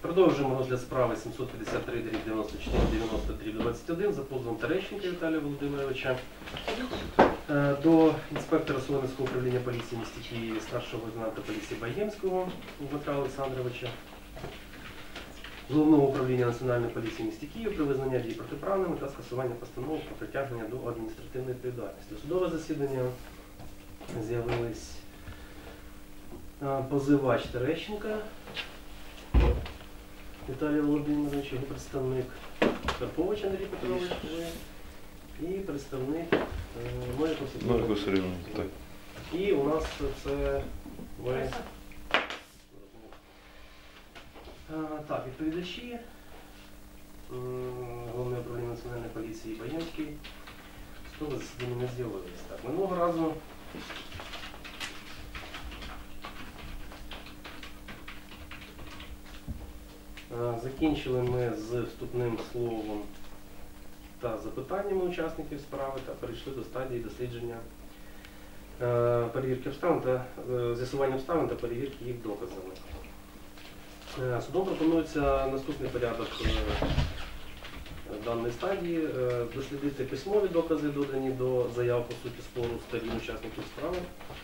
Продовжуємо розгляд справи 753/94/93/21 за позовом Терещенка Віталія Володимировича до інспектора Солом'янського управління поліції міста Києві, старшого лейтенанта поліції Багємського Дмитра Олександровича, Головного управління Національної поліції міста Києва при визнанні дій протиправними та скасування постанови про притягнення до адміністративної відповідальності. Судове засідання з'явились позивач Терещенка Віталій Володимирович, його представник Карпович Андрій Петрович і представник Новиков Сергій. І у нас це ви. Так, відповідачі, Головне управління Національної поліції Багємський, судове засідання не з'явились. Так, минулого разу закінчили ми з вступним словом та запитаннями учасників справи та перейшли до стадії дослідження перевірки обставин та з'ясування обставин та перевірки їх доказами. Судом пропонується наступний порядок даної стадії: дослідити письмові докази, додані до заяв по суті спору сторін учасників справи.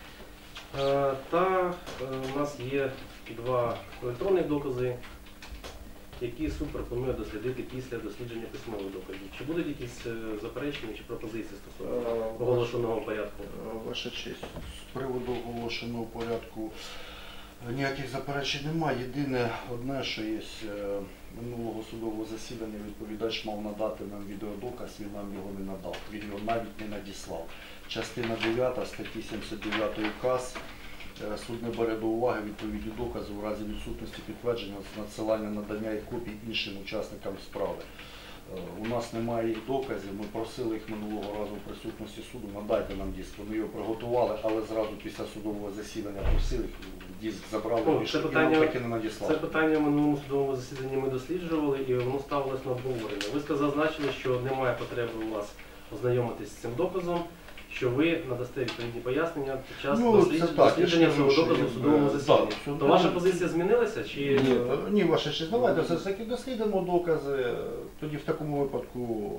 Та у нас є два електронні докази, які суд пропонує дослідити після дослідження письмових доказів. Чи будуть якісь заперечення чи пропозиції стосовно оголошеного порядку? Ваша честь, з приводу оголошеного порядку ніяких заперечень немає. Єдине одне, що є минулого судового засідання, відповідач мав надати нам відеодоказ, він нам його не надав, він його навіть не надіслав. Частина 9 статті 79 КАС. Суд не бере до уваги відповідні докази в разі відсутності підтвердження надсилання надання їх копій іншим учасникам справи. У нас немає їх доказів, ми просили їх минулого разу в присутності суду, надайте нам диск. Вони його приготували, але зразу після судового засідання просили, диск забрали, і нам таки не надіслали. Це питання в минулому судовому засіданні ми досліджували і воно ставилось на обговорення. Ви зазначили, що немає потреби у вас ознайомитись з цим доказом, що ви надасте відповідні пояснення під час дослідження цього доказу в судовому засіданні. То ваша позиція змінилася? Чи... Ні, ваша честь, давайте все ж таки дослідимо докази, тоді в такому випадку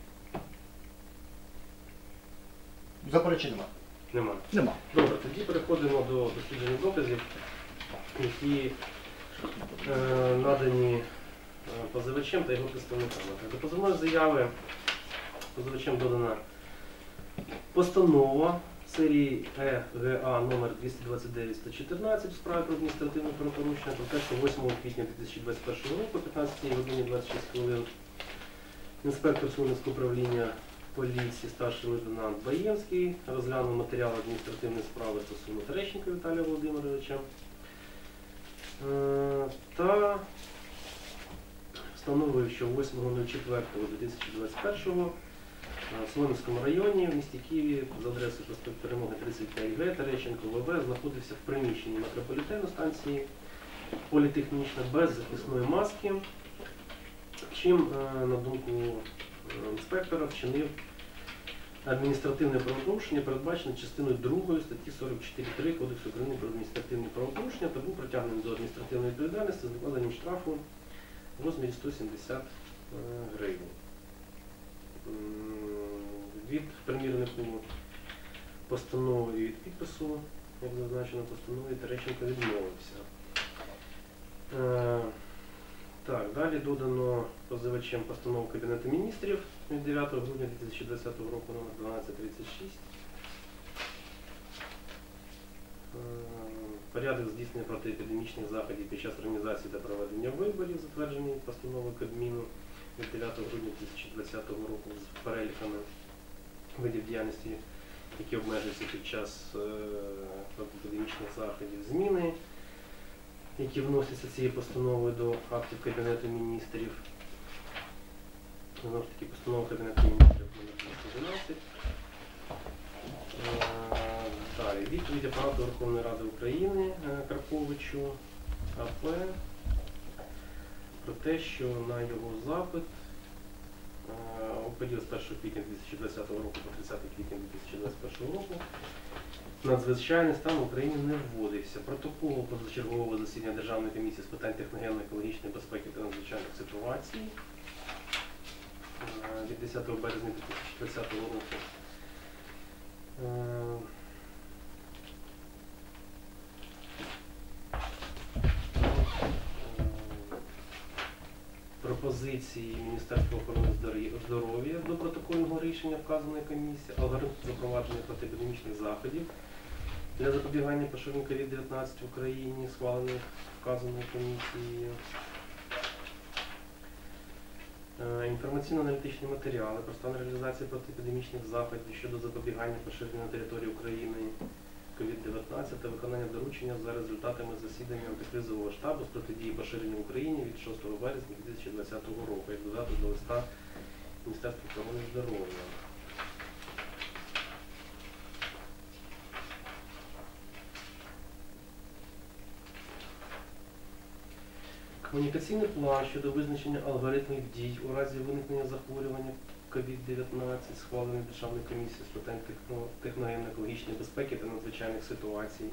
заперечень немає. Нема. Добре, тоді переходимо до дослідження доказів, які надані позивачем та його представниками. До позовної заяви позивачем додана постанова серії ЕГА номер 229/114 в справі про адміністративне правопорушення про те, що 8 квітня 2021 року, 15 годині 26 хвилин, інспектор Солом'янського управління поліції, старший лейтенант Багємський розглянув матеріал адміністративної справи стосовно Терещенка Віталія Володимировича та встановив, що 8.04.2021 в Солом'янському районі в місті Києві за адресою проспект Перемоги 35Г Терещенко ВВ знаходився в приміщенні метрополітену станції політехнічна без захисної маски, чим, на думку інспектора, вчинив адміністративне правопорушення, передбачене частиною 2 статті 44.3 Кодексу України про адміністративні правопорушення, та був притягнений до адміністративної відповідальності з накладенням штрафу в розмірі 170 гривень. Від примірнику постанови і від підпису, як зазначено постанові, Терещенко відмовився. Так, далі додано позивачем постанову Кабінету міністрів від 9 грудня 2020 року номер 1236. Порядок здійснення протиепідемічних заходів під час організації та проведення виборів, затверджений постановою Кабміну від 9 грудня 2020 року з переліками видів діяльності, які обмежуються під час протиепідемічних заходів. Зміни, які вносяться цією постановою до актів Кабінету міністрів. Знову ж таки, постанова Кабінету міністрів номер 211. Далі, відповідь Апарату Верховної Ради України Карповичу АП про те, що на його запит у період з 1 квітня 2020 року по 30 квітня 2021 року надзвичайний стан в Україні не вводився. Протокол позачергового засідання Державної комісії з питань техногенно-екологічної безпеки та надзвичайних ситуацій від 10 березня 2020 року. Пропозиції Міністерства охорони здоров'я до протокольного рішення вказаної комісії, алгоритм запровадження протиепідемічних заходів для запобігання поширенню COVID-19 в Україні, схвалених вказаною комісією. Інформаційно-аналітичні матеріали про стан реалізації протиепідемічних заходів щодо запобігання поширенню на території України COVID-19 та виконання доручення за результатами засідання антикризового штабу з протидії поширенню в Україні від 6 березня 2020 року, як додаток до листа Міністерства охорони здоров'я. Комунікаційний план щодо визначення алгоритмів дій у разі виникнення захворювання COVID-19, схвалений Державною комісією з питань техногенно-екологічної безпеки та надзвичайних ситуацій.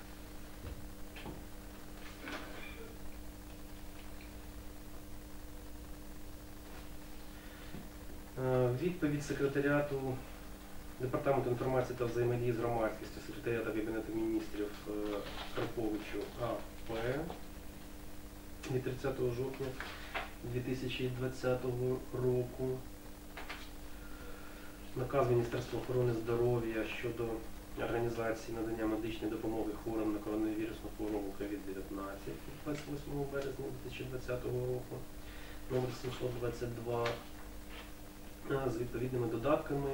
Відповідь секретаріату Департаменту інформації та взаємодії з громадськістю секретаріату Кабінету міністрів Карповичу А.П. від 30 жовтня 2020 року. Наказ Міністерства охорони здоров'я щодо організації надання медичної допомоги хворим на коронавірусну хворобу COVID-19 від 28 березня 2020 року, номер 722, з відповідними додатками.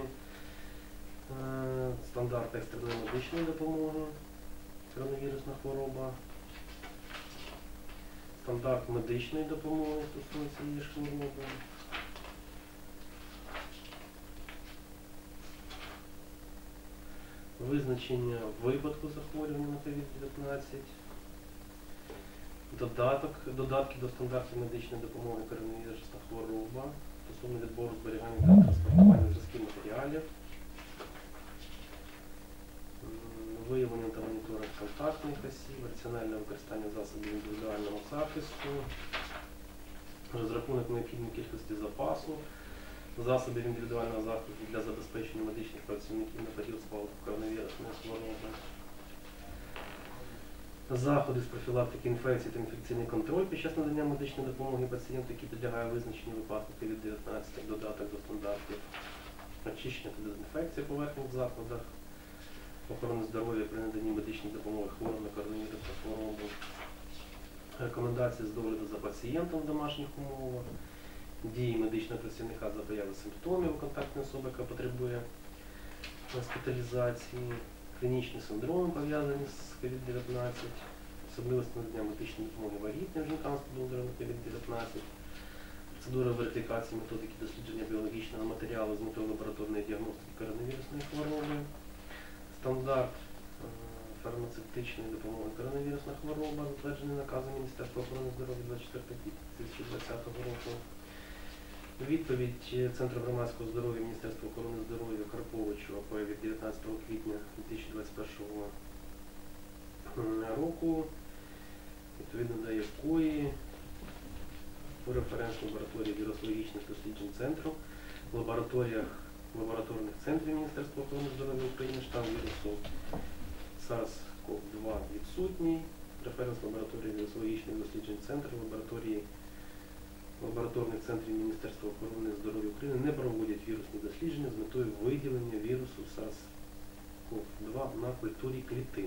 Стандарт екстреної медичної допомоги, коронавірусна хвороба, стандарт медичної допомоги стосується цієї ж хвороби. Визначення випадку захворювання на COVID-19, додатки до стандартів медичної допомоги коронавірусна хвороба стосовно відбору, зберігання та транспортування зразків матеріалів, виявлення та моніторинг контактних осіб, раціональне використання засобів індивідуального захисту, розрахунок необхідної кількості запасу, засобів індивідуального захисту для забезпечення медичних працівників на період спалаху коронавірусної хвороби, заходи з профілактики інфекцій та інфекційний контроль під час надання медичної допомоги пацієнту, який підлягає визначенню випадку COVID-19, як додаток до стандартів, очищення та дезінфекція поверхень в закладах охорони здоров'я при наданні медичної допомоги хворим на коронавірусну хворобу, рекомендації з догляду за пацієнтом в домашніх умовах, дії медичного працівника за появи симптомів у контактної особи, яка потребує госпіталізації, клінічні синдроми, пов'язані з COVID-19, особливості надання медичної допомоги вагітним жінкам з підозрою на COVID-19, процедура верифікації методики дослідження біологічного матеріалу з метою лабораторної діагностики коронавірусної хвороби, стандарт фармацевтичної допомоги коронавірусна хвороба, затверджений наказом Міністерства охорони здоров'я 24 квітня 2020 року. Відповідь Центру громадського здоров'я Міністерства охорони здоров'я Карповичу АП від 19 квітня 2021 року, відповідно до якої у референс-лабораторії вірусологічних досліджень центру в лабораторних центрів Міністерства охорони здоров'я України штам вірусу SARS-CoV-2 відсутній, референс-лабораторії вірусологічних досліджень центру лабораторних центрів Міністерства охорони здоров'я України не проводять вірусні дослідження з метою виділення вірусу SARS-CoV-2 на культурі клітин.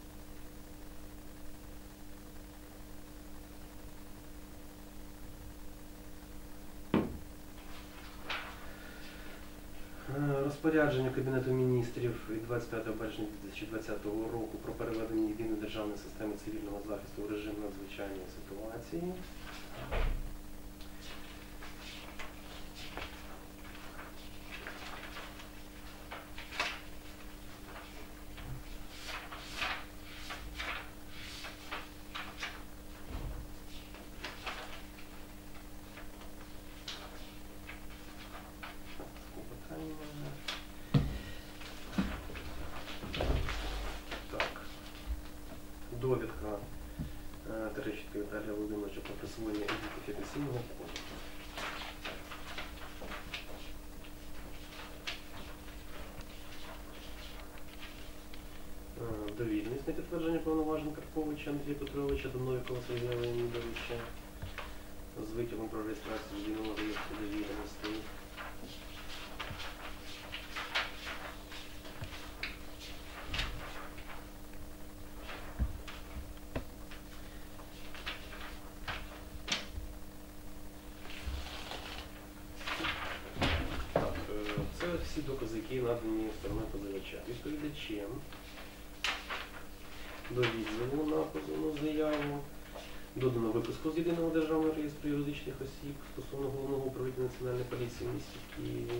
Розпорядження Кабінету міністрів від 25 березня 2020 року про переведення єдиної державної системи цивільного захисту в режим надзвичайної ситуації. Віталія Володимировича про присвоєння ідентифікаційного коду. Довільність на підтвердження повноважень Карповича Андрія Петровича до Новікова Сергія Леонідовича з витягом про реєстрацію єдиного реєстру довіреностей. Так, це всі докази, які надані стороною позивача. Відповідачем до відзиву на позовну заяву додано виписку з єдиного державного реєстру юридичних осіб стосовно Головного управління Національної поліції в місті Києві.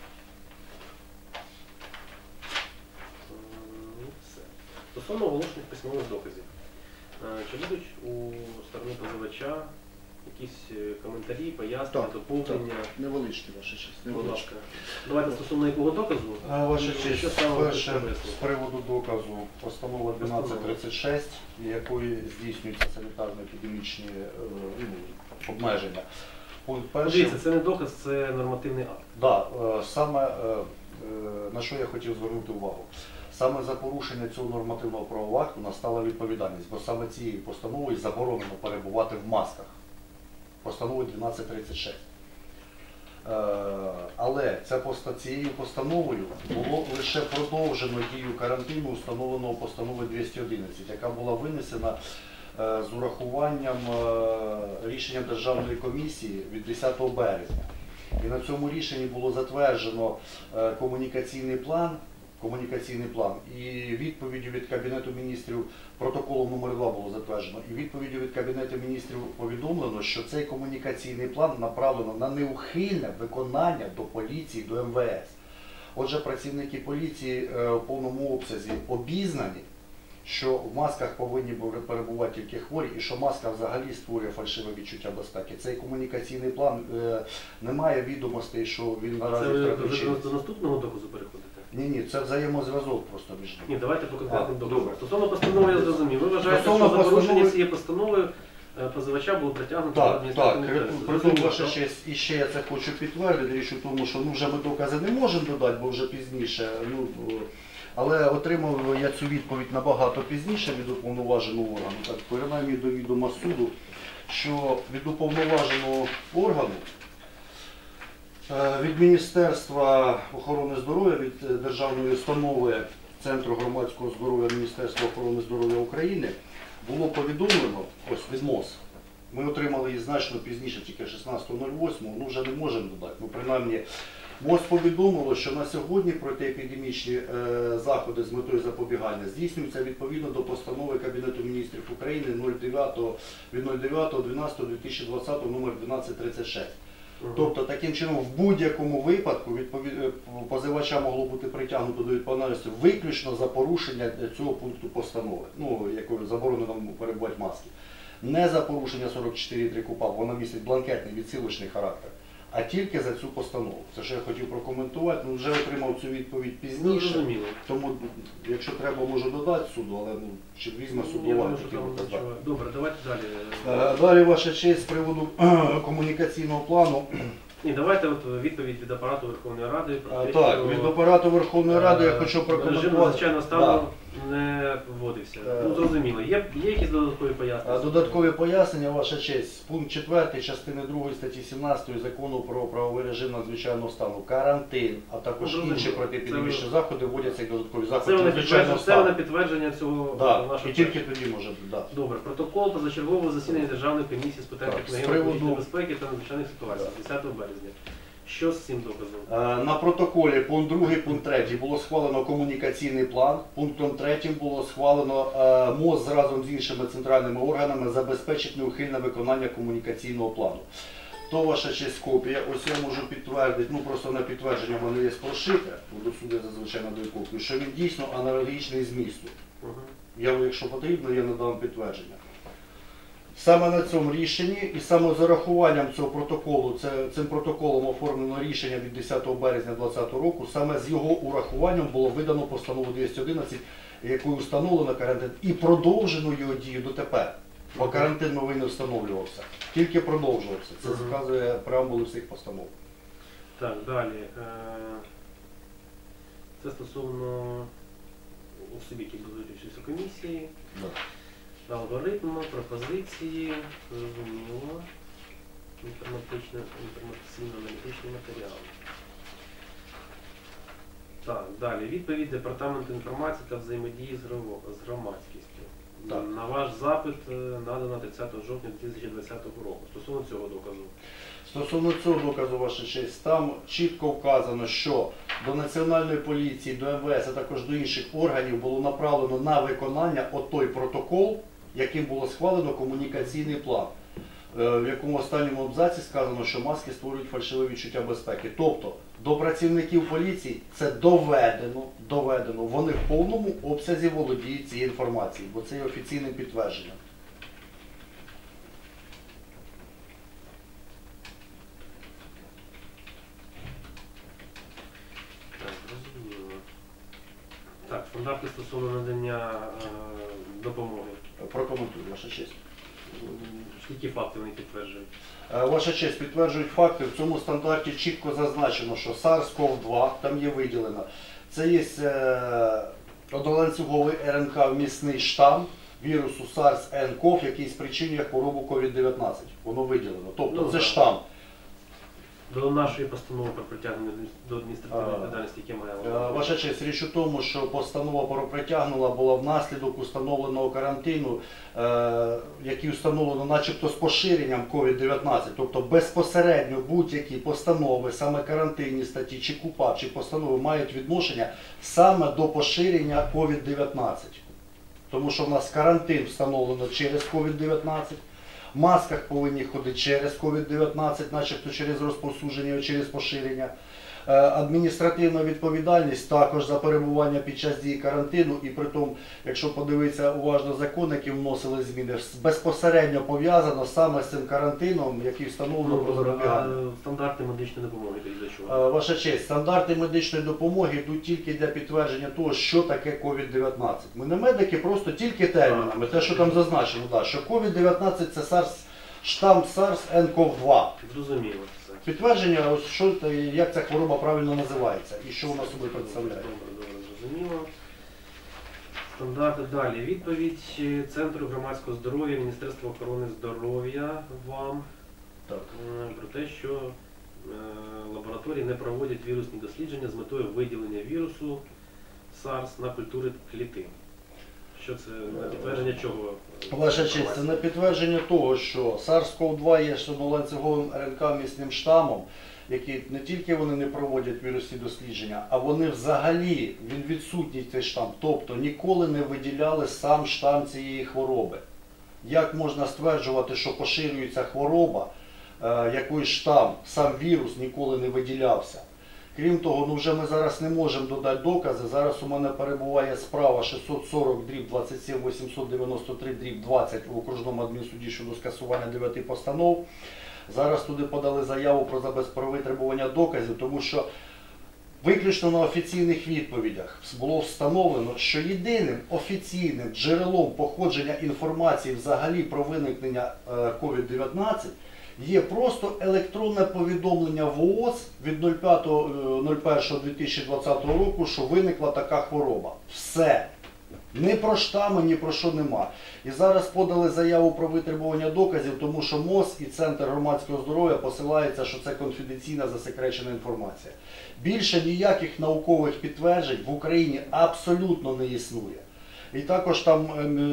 Все. Стосовно оголошених письмових доказів. Чи будуть у сторони позивача якісь коментарі, пояснення, Так, доповнення? Невеличкі, ваша честь. Будь Невеличкі. ласка. Давайте стосовно якого доказу? Ваша І честь, що саме ви перше, привезли? з приводу доказу постанова 1236, якою здійснюються санітарно-епідемічні обмеження. Пункт перший. Дивіться, це не доказ, це нормативний акт. Да, саме на що я хотів звернути увагу. Саме за порушення цього нормативного правового акту настала відповідальність, бо саме цією постановою заборонено перебувати в масках. Постановою 1236. Але цією постановою було лише продовжено дію карантину, установленого постановою 211, яка була винесена з урахуванням рішення Державної комісії від 10 березня. І на цьому рішенні було затверджено комунікаційний план і відповіддю від Кабінету міністрів, протоколом номер 2 було затверджено, і відповіддю від Кабінету міністрів повідомлено, що цей комунікаційний план направлено на неухильне виконання до поліції, до МВС. Отже, працівники поліції в повному обсязі обізнані, що в масках повинні перебувати тільки хворі і що маска взагалі створює фальшиве відчуття безпеки. Цей комунікаційний план не має відомостей, що він наразі Це ви передбачений. вже до наступного доказу переходите? Ні, це взаємозв'язок просто між ними. Ні, давайте по конкретним А, доказам. добре. Стосовно постанови я зрозумів. Ви вважаєте, Стосовно що за порушення постанови- цієї постанови позивача було притягнуто до Так, адміністративної притом, відповідальності? ваша честь, і ще я це хочу підтвердити, річ у тому, що вже ми докази не можемо додати, бо вже пізніше. Але отримав я цю відповідь набагато пізніше від уповноваженого органу, так принаймні до відома суду, що від уповноваженого органу, від Міністерства охорони здоров'я, від Державної установи Центру громадського здоров'я Міністерства охорони здоров'я України було повідомлено, ось від МОЗ. Ми отримали її значно пізніше, тільки 16.08, вже не можемо додати. Принаймні, МОЗ повідомило, що на сьогодні протиепідемічні заходи з метою запобігання здійснюються відповідно до постанови Кабінету міністрів України від 09.12.2020 номер 1236. Тобто, таким чином, в будь-якому випадку позивача могло бути притягнуто до відповідальності виключно за порушення цього пункту постанови, якою заборонено перебувати маски. Не за порушення 44.3 КУпАП, вона містить бланкетний відсилочний характер, а тільки за цю постанову. Це що я хотів прокоментувати, вже отримав цю відповідь пізніше, Зрозуміло. тому, якщо треба, можу додати суду, але чи візьме Я судова, думаю, що такі там докази. нічого. Добре, давайте далі. Далі, ваша честь, з приводу комунікаційного плану. І давайте відповідь від апарату Верховної Ради про те, Так, що від апарату Верховної Ради я хочу режим прокоментувати. надзвичайного стану не вводився. Зрозуміло. Є якісь додаткові пояснення? Додаткові пояснення, ваша честь. Пункт 4 частини 2 статті 17 Закону про правовий режим надзвичайного стану. Карантин, а також Зрозуміло. інші протиепідемічні Це- заходи вводяться як додаткові Це заходи вони надзвичайного підтвердження, стану. цього Да, нашого і тільки тоді може бути. Да. Добре, протокол позачергового засідання Державної комісії з питань Так, техногенно-екологічної безпеки та надзвичайних ситуацій 10 березня. Що з цим доказом? На протоколі пункт 2, пункт 3 було схвалено комунікаційний план, пунктом 3 було схвалено МОЗ разом з іншими центральними органами забезпечить неухильне виконання комунікаційного плану. То ваша честь копія, ось я можу підтвердити, просто на підтвердження в мене є прошите, до суду я зазвичай надаю копію, що він дійсно аналогічний змісту. Якщо потрібно, я надам підтвердження. Саме на цьому рішенні і саме з урахуванням цього протоколу, цим протоколом оформлено рішення від 10 березня 2020 року, саме з його урахуванням було видано постанову 211, якою встановлено карантин і продовжено його дію дотепер. Бо карантин новий не встановлювався, тільки продовжувався. Це Мгм. заказує преамбули всіх постанов. Так, далі. Це стосовно осіб, які будуть участь у комісії. Да. Алгоритм, пропозиції, зрозуміло. Інформаційно-аналітичні матеріали. Так, далі. Відповідь Департаменту інформації та взаємодії з громадськістю. Так. На ваш запит надано 30 жовтня 2020 року. Стосовно цього доказу. Стосовно цього доказу, ваша честь, там чітко вказано, що до Національної поліції, до МВС, а також до інших органів було направлено на виконання той протокол, яким було схвалено комунікаційний план, в якому останньому абзаці сказано, що маски створюють фальшиве відчуття безпеки. Тобто до працівників поліції це доведено, вони в повному обсязі володіють цією інформацією, бо це є офіційним підтвердженням. Так, зрозуміло. Так, стандарти стосовно надання допомоги. Прокоментую, ваша честь. Які факти вони підтверджують? Ваша честь, підтверджують факти. В цьому стандарті чітко зазначено, що SARS-CoV-2, там є виділено, це є одноланцюговий РНК вмісний штам вірусу SARS-CoV, який спричинює хворобу COVID-19. Воно виділено. Тобто Ну, це так. штам. До нашої постанови про притягнення до адміністративної відповідальності, яке має Ваша честь, річ у тому, що постанова про притягнула була внаслідок установленого карантину, який встановлено начебто з поширенням COVID-19. Тобто безпосередньо будь-які постанови, саме карантинні статті, чи КУПАП, чи постанови мають відношення саме до поширення COVID-19. Тому що в нас карантин встановлено через COVID-19. В масках повинні ходити через COVID-19, начебто через розповсюдження, через поширення. Адміністративна відповідальність також за перебування під час дії карантину, і при тому, якщо подивитися уважно закон, які вносили зміни, безпосередньо пов'язано саме з цим карантином, який встановлено про запобігання. Стандарти медичної допомоги тоді до чого? Ваша честь, стандарти медичної допомоги йдуть тільки для підтвердження того, що таке COVID-19. Ми не медики, просто тільки термінами, те, що там зазначено, да, що COVID-19 це штам SARS-CoV-2. Зрозуміло це. Підтвердження, ось що, як ця хвороба правильно називається і що вона собою представляє. Добре, зрозуміло. Стандарти далі. Відповідь Центру громадського здоров'я, Міністерства охорони здоров'я вам Так. про те, що лабораторії не проводять вірусні дослідження з метою виділення вірусу SARS на культури клітин. Що це на підтвердження чого? Ваша честь, це на підтвердження того, що SARS-CoV-2 є одноланцюговим РНК місним штамом, які не тільки вони не проводять вірусні дослідження, а вони взагалі, він відсутній цей штам, тобто ніколи не виділяли сам штам цієї хвороби. Як можна стверджувати, що поширюється хвороба, якийсь штам, сам вірус ніколи не виділявся? Крім того, вже ми зараз не можемо додати докази. Зараз у мене перебуває справа 640/27-893/20 в окружному адмінсуді щодо скасування 9 постанов. Зараз туди подали заяву про витребування доказів, тому що виключно на офіційних відповідях було встановлено, що єдиним офіційним джерелом походження інформації взагалі про виникнення COVID-19 є просто електронне повідомлення в ООС від 05.01.2020 року, що виникла така хвороба. Все. Ні про штами, ні про що нема. І зараз подали заяву про витребування доказів, тому що МОЗ і Центр громадського здоров'я посилаються, що це конфіденційна засекречена інформація. Більше ніяких наукових підтверджень в Україні абсолютно не існує. І також там,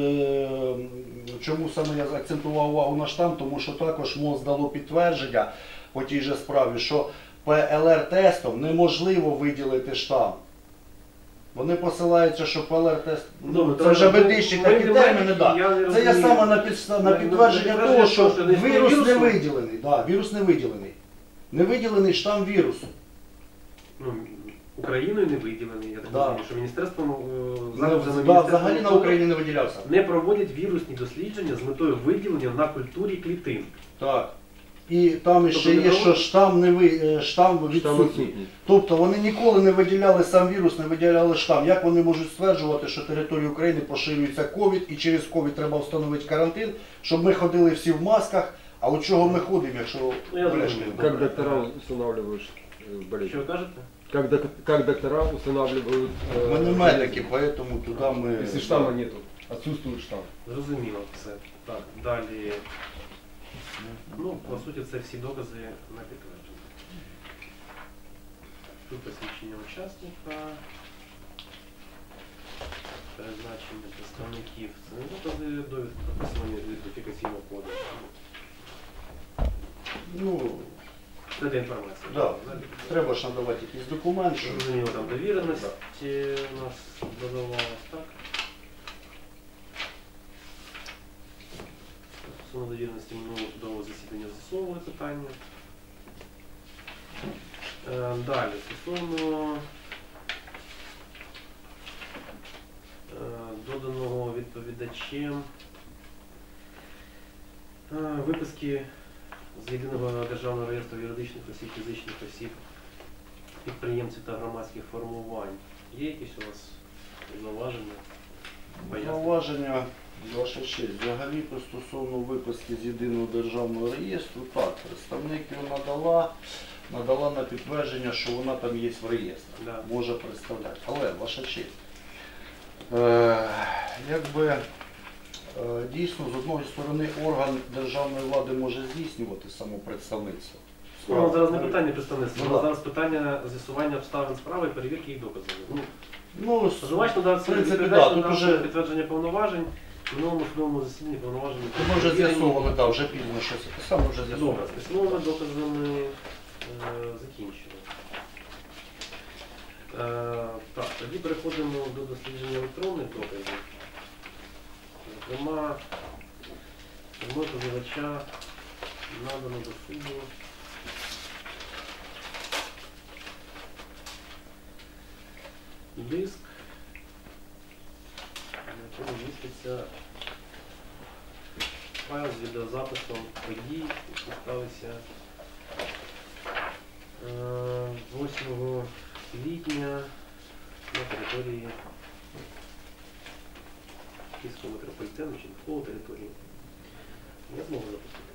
чому саме я акцентував увагу на штам, тому що також МОЗ дало підтвердження по тій же справі, що ПЛР-тестом неможливо виділити штам. Вони посилаються, що ПЛР-тест, це вже медичні такі терміни, це є саме на підтвердження того, що вірус не виділений. Да, вірус не виділений. Не виділений штам вірусу. Україною не виділений, я так розумію, що міністерством взагалі на Україні не виділявся. Не проводять вірусні дослідження з метою виділення на культурі клітин. Так. І там ще є, що штам відсутній. Тобто вони ніколи не виділяли сам вірус, не виділяли штам. Як вони можуть стверджувати, що територією України поширюється ковід і через ковід треба встановити карантин, щоб ми ходили всі в масках, а от чого ми ходимо, якщо брешемо? Как доктора устанавливают Що болезнь? ви кажете? Как доктора устанавливают Ми не медики, тому туди ми... Если штамма нету, отсутствует штамм. Зрозуміло все. Так, далі. Ну, по суті, це всі докази на підтвердження. Тут посвідчення учасника, призначення представників. Це не докази довідки про посилення ідентифікаційного коду. Ну, Це для інформації. да. Треба ж надавати якийсь документ, що... Зрозуміло, там довіреність у нас додавалась, так? Стосовно довіреності минулого судового засідання з'ясовували питання. Далі, стосовно доданого відповідачем виписки з єдиного державного реєстру юридичних осіб, фізичних осіб, підприємців та громадських формувань. Є якісь у вас зауваження? Зауваження, ваша честь, взагалі стосовно виписки з єдиного державного реєстру, так, представник його надала на підтвердження, що вона там є в реєстрі, Да. може представляти. Але, ваша честь, дійсно, з одної сторони, орган державної влади може здійснювати самопредставництво. Ну, зараз не питання представництва, Ну, зараз питання з'ясування обставин справи і перевірки їх доказів. Ну, Позивач надав тут уже підтвердження повноважень, в минулому судовому засіданні повноважень. ми вже з'ясовували, так, вже пізно щось саме вже з'ясовували. Добре, з письмовими доказами закінчили. Так, тоді переходимо до дослідження електронних доказів. Зокрема, вимога позивача надано до суду диск, на якому міститься файл з відеозаписом подій, які сталися 8 квітня на території Київського метрополітену чи навколо території. Я зможу запустити.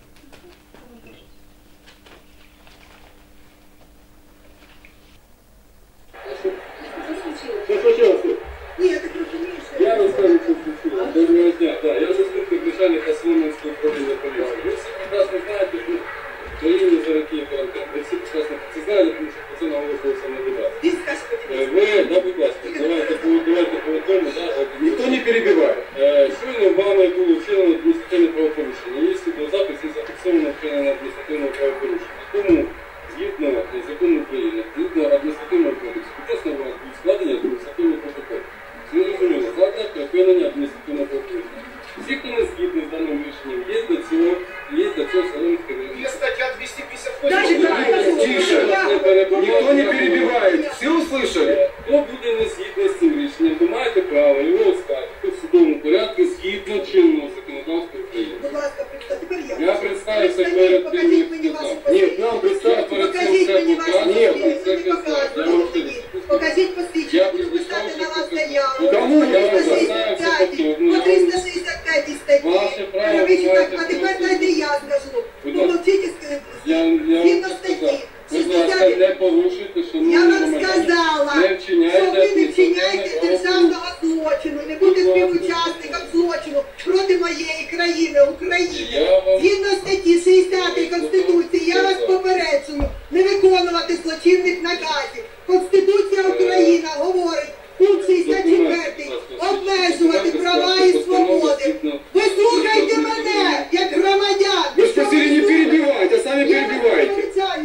Що случилось? Ні, я так розумію, що... Я розкажу, що случилось. Доброго дня. Так, я заступник начальника Солом'янського управління поліції. Ви всі прекрасно знаєте, що в країні за роки карантин. Ви всі прекрасно це знаєте, тому що про це наголошувався на дебат. Він скаже, Ви, да, будь ласка, давайте по одному, да, ніхто не перебиває. Щойно вами було вчинено адміністративне правопорушення. Є відеозапис і зафіксовано вчинення адміністративного правопорушення. Тому, згідно закону України, згідно адміністративного кодексу, відносно вас будуть складені адміністративний протокол. Це не зрозуміло, складне припинення адміністративного правопорушення. Всі, хто не згідний з даним рішенням, є до цього Солом'янське районне. Есть статья 258. Даже Тише, Никто не перебивает. Все услышали? Хто буде не згідний з цим рішенням, ви маєте право його оскаржити в судовому порядку згідно чинного законодавства України. будь ласка, тепер Я представився перед тим, покажіть мені вашу Ні, нам представити перед цим Покажіть мені вашу це посвідчення, покажіть посвідчення, Я буду писати на вас заяву. Кому я По вам 365, заставився по 365 статті. Ваше право, Перевищу так, маєте а тепер просто- дайте я скажу. Будь Ну, ласка. мовчите, Я згідно вам статті сказав. Будь ласка, 60. не порушуйте, шановні Я вам громадяни. сказала, Не що вчиняйте ви не адміністративне вчиняєте правопорушення. державного злочину, не будете Будь ласка. співучасником злочину проти моєї країни, України. Я вам Згідно статті 60 Конституції, я вас попереджую не виконувати злочинних наказів. Конституція України говорить, пункт 64, обмежувати права і свободи. Ви слухайте мене, як громадян. Вы спросили не перебивать, а сами Я вас перебиваете. попереджаю,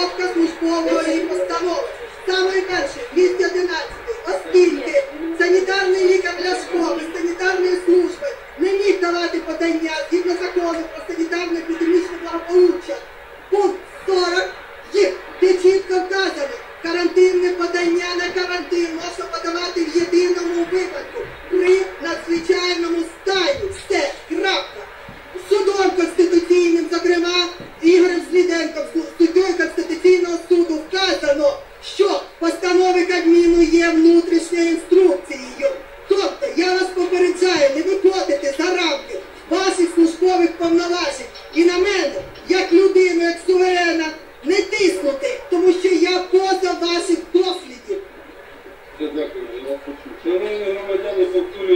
підготовка службової постанови. Саме перше, 211, оскільки санітарний лікар Ляшко без санітарної служби не міг давати подання згідно закону про санітарно-епідемічне благополуччя. Пункт 40 є, де чітко вказано, карантинне подання на карантин можна подавати в єдиному випадку при надзвичайному стані. Все, крапка. Судом Конституційним, зокрема, Ігорем Сліденком, суддею Конституційного суду вказано, що постанови Кабміну є внутрішньою інструкцією. Тобто, я вас попереджаю, не виходити за рамки ваших службових повноважень. І на мене, як людину, як суверена, не тиснути, тому що я поза ваших дослідів. Це дякую, я почув. Шановні громадяни, повторюю,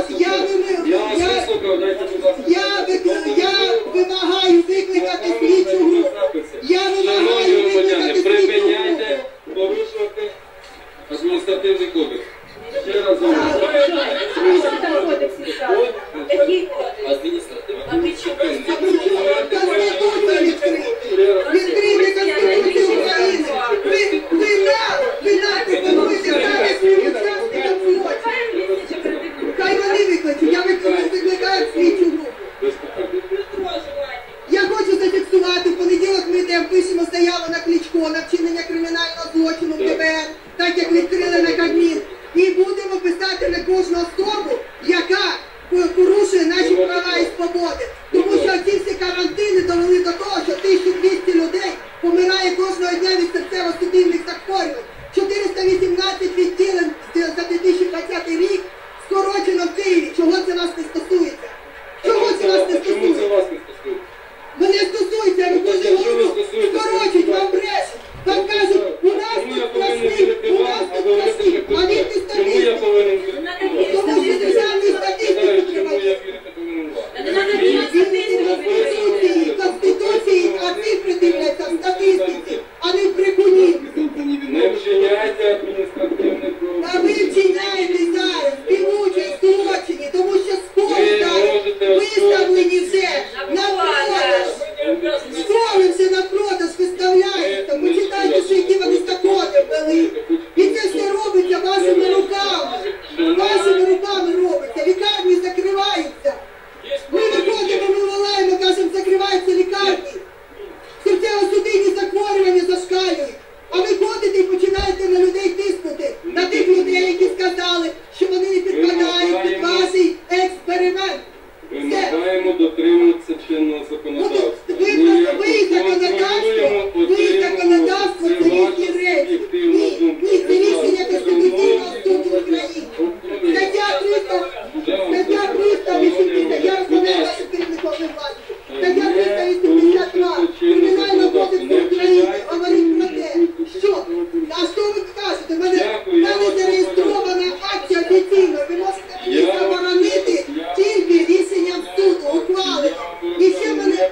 Я вимагаю викликати слідчу групу. Я вимагаю викликати слідчу припиняйте групу. порушувати адміністративний кодекс. Ще раз говорю. Конституцію відкрити. Відкрити Конституцію України. Ви нам пропонуєте стати учасникам злочину. Хай вони викличуть. Я викликаю слідчу групу. Я хочу зафіксувати, в понеділок ми йдемо, пишемо заяву на Кличко на вчинення кримінального злочину в ДБР, так як відкрили на Кабмін. І будемо писати на кожну особу, яка порушує наші права і свободи. Тому що ці всі карантини довели до того, що 1200 людей помирає кожного дня від серцево-судинних захворювань. 418 відділень за 2020 рік скорочено в Києві. Чого це нас не стосується? Чого це нас не Чому це стосується? вас не стосується? Мене стосується, ви коли говорю, скорочить, вам брешуть. Вам кажуть, у нас тут пластик, у нас тут пластик, а він не Чому я статистик. повинен вірити? Тому що державний статистику треба. Чому я вірити повинен вам? Конституції, а цифри дивляться в статистиці, а не в брехунів. Не вчиняйте адміністративне А ви вчиняєте зараз співучасть в злочині, тому що школи зараз виставлені вже на продаж. Школи вже на продаж виставляються. Почитайте, що які вони закони ввели. І це все робиться вашими руками. Вашими руками робиться. Лікарні закриваються. Ми виходимо, ми волаємо, кажемо, закриваються лікарні. Серцево-судинні захворювання зашкалюють. А ви ходите і починаєте на людей тиснути. На тих людей, які сказали, що вони не підпадають під ваш експеримент. Вимагаємо дотримуватися чинного законодавства. Ви законодавство, це різні речі. Ні, це рішення Конституційного суду України. Стаття 380, я розмовляю вашим керівником влади. Стаття 382 Кримінального кодексу України говорить про те, що, а що ви кажете, в мене зареєстрована акція офіційно, ви можете мені заборонити тільки рішенням суду, ухвалено. І ще в мене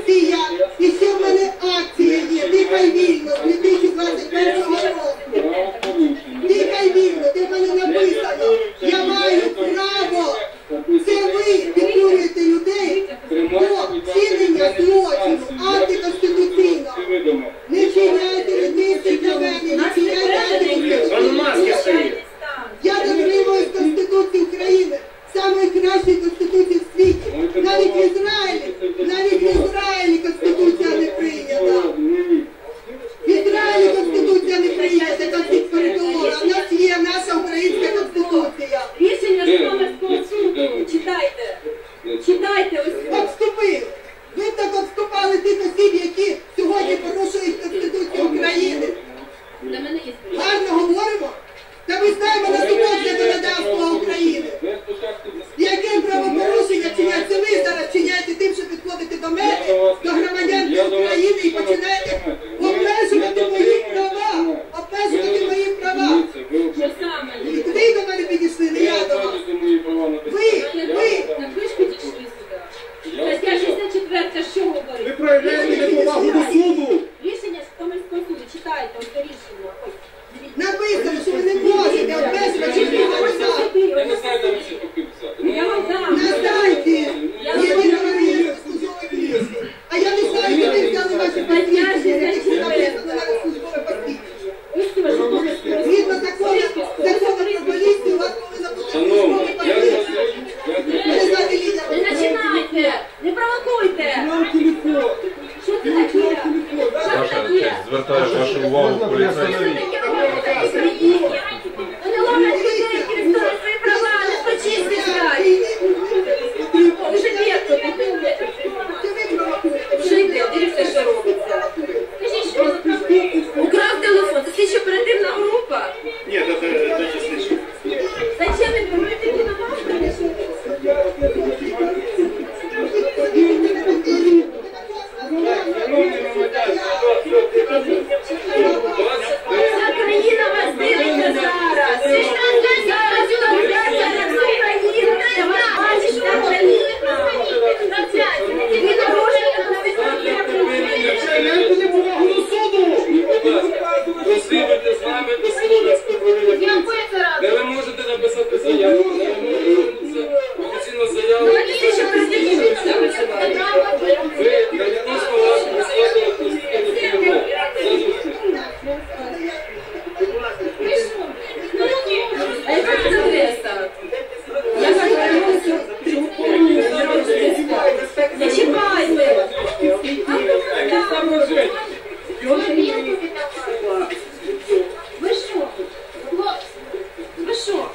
акція є, дихай вільно, з 2021 року. Дихай вільно, де в мене написано, я маю право, це ви підтримуєте людей до вчинення злочину антиконституційного. Не вчиняйте людей для мене, не вчиняйте антиконституційного. Я дотримуюсь Конституції України, самої кращої Конституції в світі. Навіть в Ізраїлі Конституція не прийнята. В Ізраїлі Конституція не прийнята, конфлікт переговору. А в нас є наша українська Конституція. Рішення Житомирського суду. Читайте. Читайте ось. Отступив. Ви так отступали тих осіб, які сьогодні порушують Конституцію України. Для мене є збір. Гарно говоримо? Та ми знаємо на суботне законодавство України. Яке правопорушення чиняться ви зараз чиняєте тим, що підходите до мене, до громадянки України і починаєте обмежувати мої права. Обмежувати мої права. Що саме? Ви до мене підійшли, не я до вас. Ви. На книжку дійшли сюди. Стаття 64 що говорить? Ви проявляєте неповагу до суду. Рішення Житомирського суду. Читайте ось це рішення. Ось. Дивіться. Написано, що ви не можете обмежувати права. Я не знаю, де ви всі підписати. Я вам дам. На сайті є відповідь службових рішень. А я не знаю, де ви взяли ваші посвідчення, яких написано на вашу увагу поліцейський. Вони ловлять людей, користують свої права, не почисти грають. Уже бігто піде. Вже йде, дивіться, що робиться. Скажіть, що украв телефон, це слідчо оперативна група? Ні, це не слідчо. Зачем він говорити не на Вся країна вас дивиться зараз. Ти ж зараз трансляція на всю країну. Це бачиш, Україна. Трансляція. Ти не нарушуєш Це не повагу до суду! Розслідуйте з нами до суду, Я вибираю. де ви можете написати заяву, де ви можете звернутися офіційну заяву. Ти що придивіться? Ви відносно вас прислали конституційну А яка це адреса? Я не чіпайте. Ви що? Хлопці, ви що?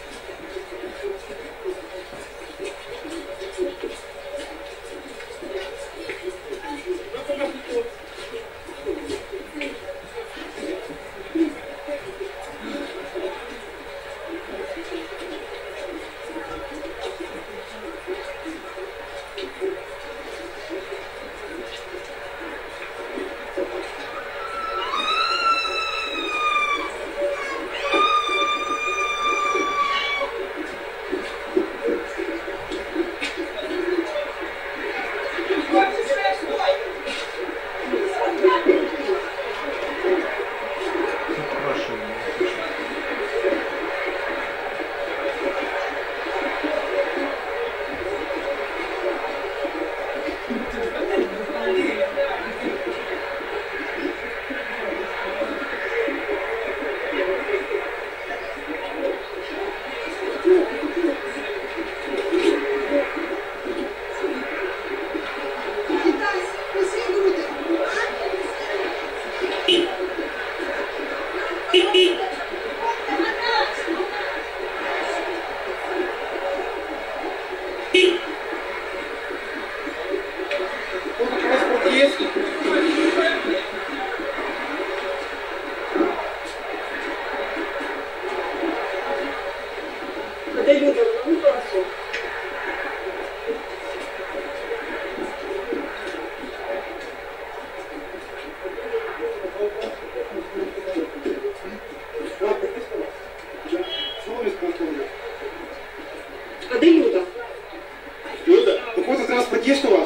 А де Люда? Люда, какой-то транспорт есть у вас?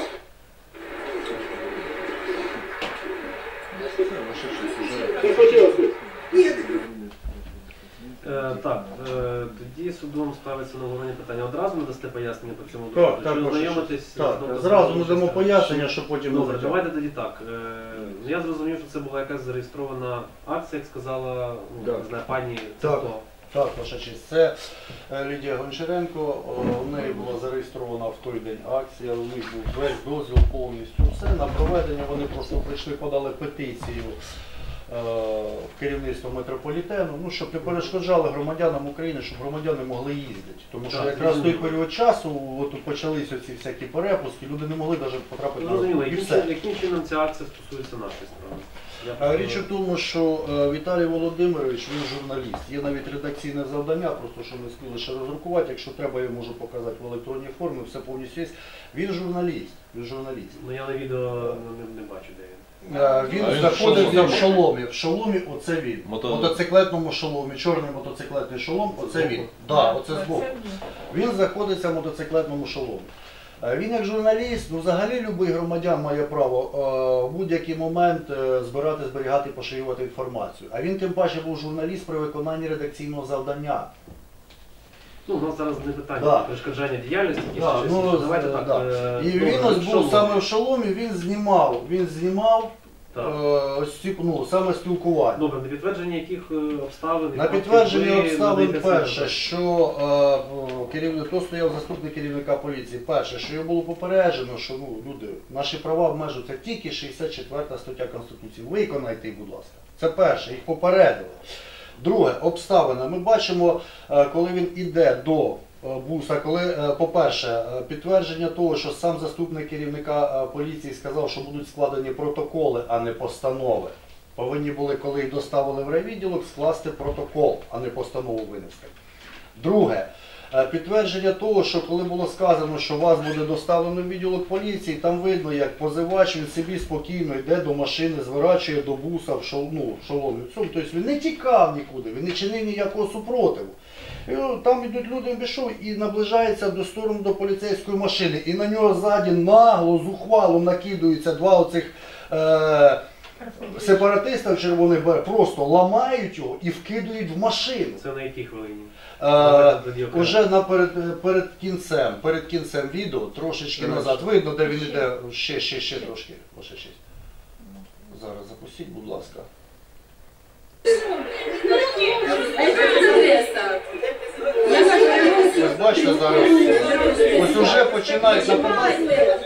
Что случилось? Ні. Так, тоді судом ставиться на головне питання. Одразу надасте пояснення по цьому Так, доводу? так, Чи ваша ознайомитись честь. з Так, доказом? зразу надамо пояснення, що потім не Добре, затягнемо. давайте тоді так. Я зрозумів, що це була якась зареєстрована акція, як сказала Так. не знаю, пані. Це Так. хто? Так, ваша честь. Це Лідія Гончаренко. У неї була зареєстрована в той день акція, у них був весь дозвіл повністю. Все на проведення. Вони просто прийшли, подали петицію в керівництво метрополітену, ну, щоб не перешкоджали громадянам України, щоб громадяни могли їздити. Тому що Так, якраз в той зрозуміло. період часу от почалися ці всякі перепуски, люди не могли навіть потрапити на Зрозуміло, роботу. І все. яким чином ця акція стосується нашої справи? Річ у тому, що Віталій Володимирович, він журналіст. Є навіть редакційне завдання, просто що не встигли ще роздрукувати. Якщо треба, я можу показати в електронній формі, все повністю є. Він журналіст. Він журналіст. Ну я на відео не бачу, де він. Він знаходиться в шоломі. В шоломі оце він. В мотоциклетному шоломі, чорний мотоциклетний шолом, оце він. Так, оце збоку. Він знаходиться в мотоциклетному шоломі. Він як журналіст, ну взагалі будь-який громадян має право в будь-який момент збирати, зберігати, поширювати інформацію. А він тим паче був журналіст при виконанні редакційного завдання. Ну, у нас зараз не питання Да. перешкоджання діяльності, Да, якісь ну, давайте так. да. І добре, він ось що був ми? саме в шоломі, він знімав Так. ось ці, ну, саме спілкування. Добре, на підтвердження яких обставин? На фактів підтвердження ви обставин надаєте перше, свідоцтво? що то стояв заступник керівника поліції, перше, що його було попереджено, що ну, люди, наші права обмежуються тільки 64 стаття Конституції. Виконайте їх, будь ласка. Це перше, їх попередили. Друге, обставина. Ми бачимо, коли він іде до буса, коли, по-перше, підтвердження того, що сам заступник керівника поліції сказав, що будуть складені протоколи, а не постанови. Повинні були, коли їх доставили в райвідділок, скласти протокол, а не постанову винести. Друге, підтвердження того, що коли було сказано, що вас буде доставлено в відділок поліції, там видно, як позивач, він собі спокійно йде до машини, зворачує до буса в шоломі. Тобто він не тікав нікуди, він не чинив ніякого супротиву. І там йдуть люди, він пішов і наближається до сторони до поліцейської машини. І на нього ззаді нагло, зухвало накидаються два оцих сепаратиста в червоних беретах, просто ламають його і вкидують в машину. Це на якій хвилині? Уже перед кінцем відео, трошечки назад, видно, де він йде, ще трошки, ваша честь. Зараз запустіть, будь ласка. Ось бачите, зараз, ось уже починають нападати.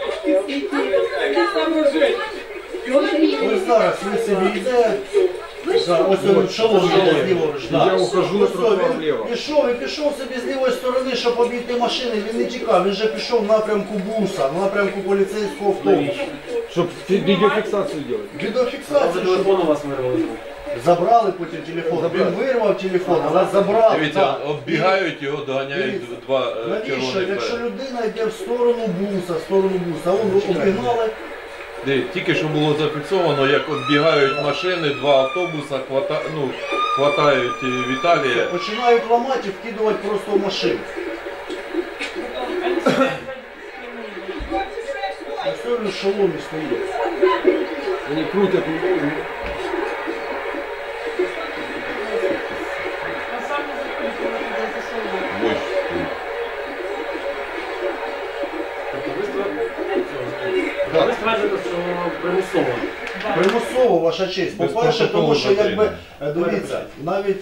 Ось зараз він собі йде, ось він в шоломі йде зліворуч. Я ухожу на тротуар вліво. Пішов собі з лівої сторони, щоб обійти машини, він не тікав, він вже пішов в напрямку буса, в напрямку поліцейського автобуса. Чтобы видеофиксацию делать. За Відеофіксацію, телефон у вас вирвали. забрали потім телефон, він вирвав телефон, але забрали. Дивіться, так. оббігають його, доганяють два Навіщо? червоних Якщо береги. людина йде в сторону буса, обігнали, Тільки що було зафіксовано, як оббігають машини, два автобуса, хватають Віталія. починають ламати і вкидувати просто в машину. Ось він в шоломі стоїть. Они крутят. Ви стверджуєте, що примусово. Примусово, ваша честь. Без По-перше, тому протоколу що якби, затримання. дивіться, навіть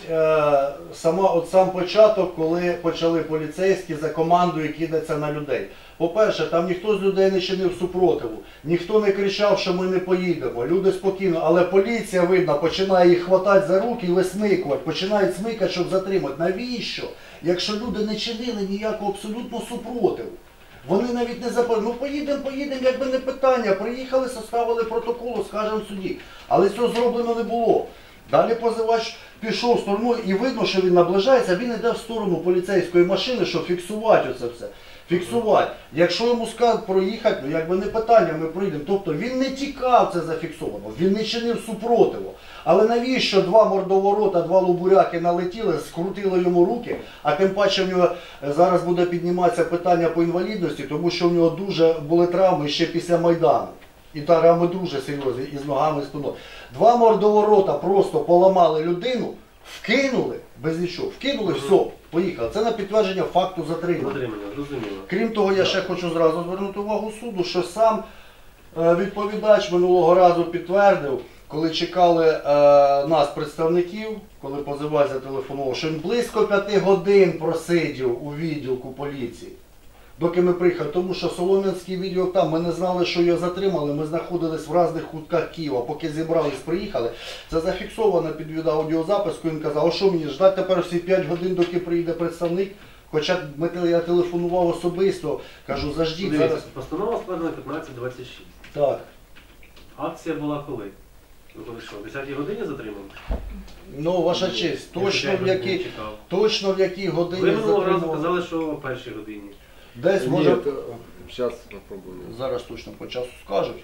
сам початок, коли почали поліцейські за командою кидатися на людей. По-перше, там ніхто з людей не чинив супротиву, ніхто не кричав, що ми не поїдемо, люди спокійно, але поліція, видно, починає їх хватати за руки і висмикувати, починають смикати, щоб затримати. Навіщо? Якщо люди не чинили ніякого абсолютно супротиву. Вони навіть не запитали, ну поїдемо, якби не питання, приїхали, составили протокол, скажемо суді. Але цього зроблено не було. Далі позивач пішов в сторону і видно, що він наближається, він йде в сторону поліцейської машини, щоб фіксувати оце все. Фіксувати. Якщо йому скажуть проїхати, ну якби не питання, ми проїдемо. Тобто він не тікав, це зафіксовано, він не чинив супротиву. Але навіщо два мордоворота, два лубуряки налетіли, скрутили йому руки, а тим паче в нього зараз буде підніматися питання по інвалідності, тому що в нього дуже були травми ще після Майдану. І травми дуже серйозні, і з ногами, і спиною. Два мордоворота просто поламали людину, вкинули, без нічого, вкинули, все, поїхали. Це на підтвердження факту затримання. Затримання, зрозуміло. Крім того, я ще хочу зразу звернути увагу суду, що сам відповідач минулого разу підтвердив, коли чекали нас, представників, коли позивач зателефонував, що він близько 5 годин просидів у відділку поліції, доки ми приїхали. Тому що Солом'янський відділок там, ми не знали, що його затримали, ми знаходились в різних кутках Києва. Поки зібрались, приїхали, це зафіксовано під аудіозаписку, він казав, а що мені, ждати тепер всі 5 годин, доки приїде представник? Хоча я телефонував особисто, кажу, заждіть зараз. Дивіться, постанова складена 15.26. Так. Акція була коли? Ви коли що, о 10-й годині затримали? Ну, ваша честь, точно в якій годині Ви минулого разу затримали? казали, що о 1-й годині. Десь, може, Нет, сейчас попробуем. зараз точно по часу скажуть.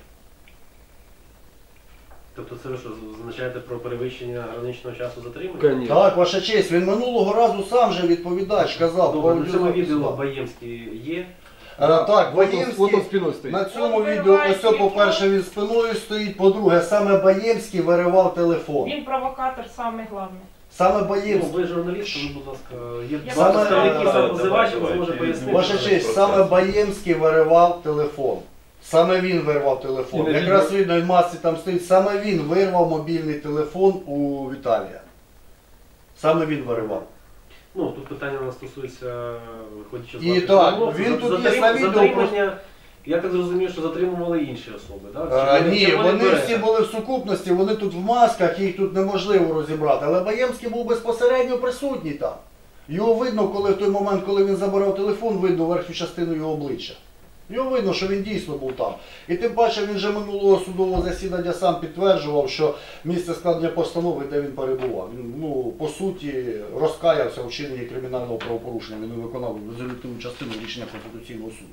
Тобто це ви що, означаєте про перевищення граничного часу затримання? Конечно. Так, ваша честь, він минулого разу сам же відповідач казав. Добре, по на цьому аудіозапису. відео Баємський є. Так, Вот он Баємський, спиной стоит. на цьому відео, ось по-перше, він спиною стоїть, по-друге, саме Баємський виривав телефон. Він провокатор самий головний. Саме Ну, Баємський. ви журналіст, тому, будь ласка, є Я два саме- представники, сам позивач, давай, він зможе давай, пояснити. Ваша честь, саме Баємський виривав телефон. Саме він вирвав телефон. І на Якраз відео- видно, в масці там стоїть, саме він вирвав мобільний телефон у Віталія. Саме він виривав. Ну, тут питання у нас стосується, виходячи з І ваших так, розмов, він тут є затрим- на відео, затримання Я так зрозумів, що затримували інші особи, так? Ні, вони всі були в сукупності, вони тут в масках, їх тут неможливо розібрати. Але Баємський був безпосередньо присутній там. Його видно, коли в той момент, коли він забирав телефон, видно верхню частину його обличчя. Його видно, що він дійсно був там. І тим паче він вже минулого судового засідання сам підтверджував, що місце складення постанови, де він перебував. Він, по суті, розкаявся у вчиненні кримінального правопорушення. Він виконав резолютивну частину рішення Конституційного суду.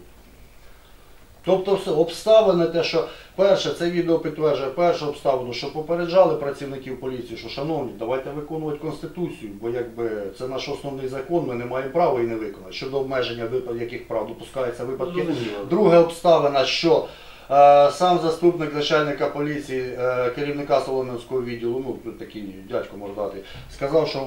Тобто все, обставини те, що перше, це відео підтверджує першу обставину, що попереджали працівників поліції, що шановні, давайте виконувати Конституцію, бо якби це наш основний закон, ми не маємо права її не виконати. Щодо обмеження яких прав допускаються випадки. Друга обставина, що сам заступник начальника поліції, керівника Солом'янського відділу, такий дядько мордатий, сказав, що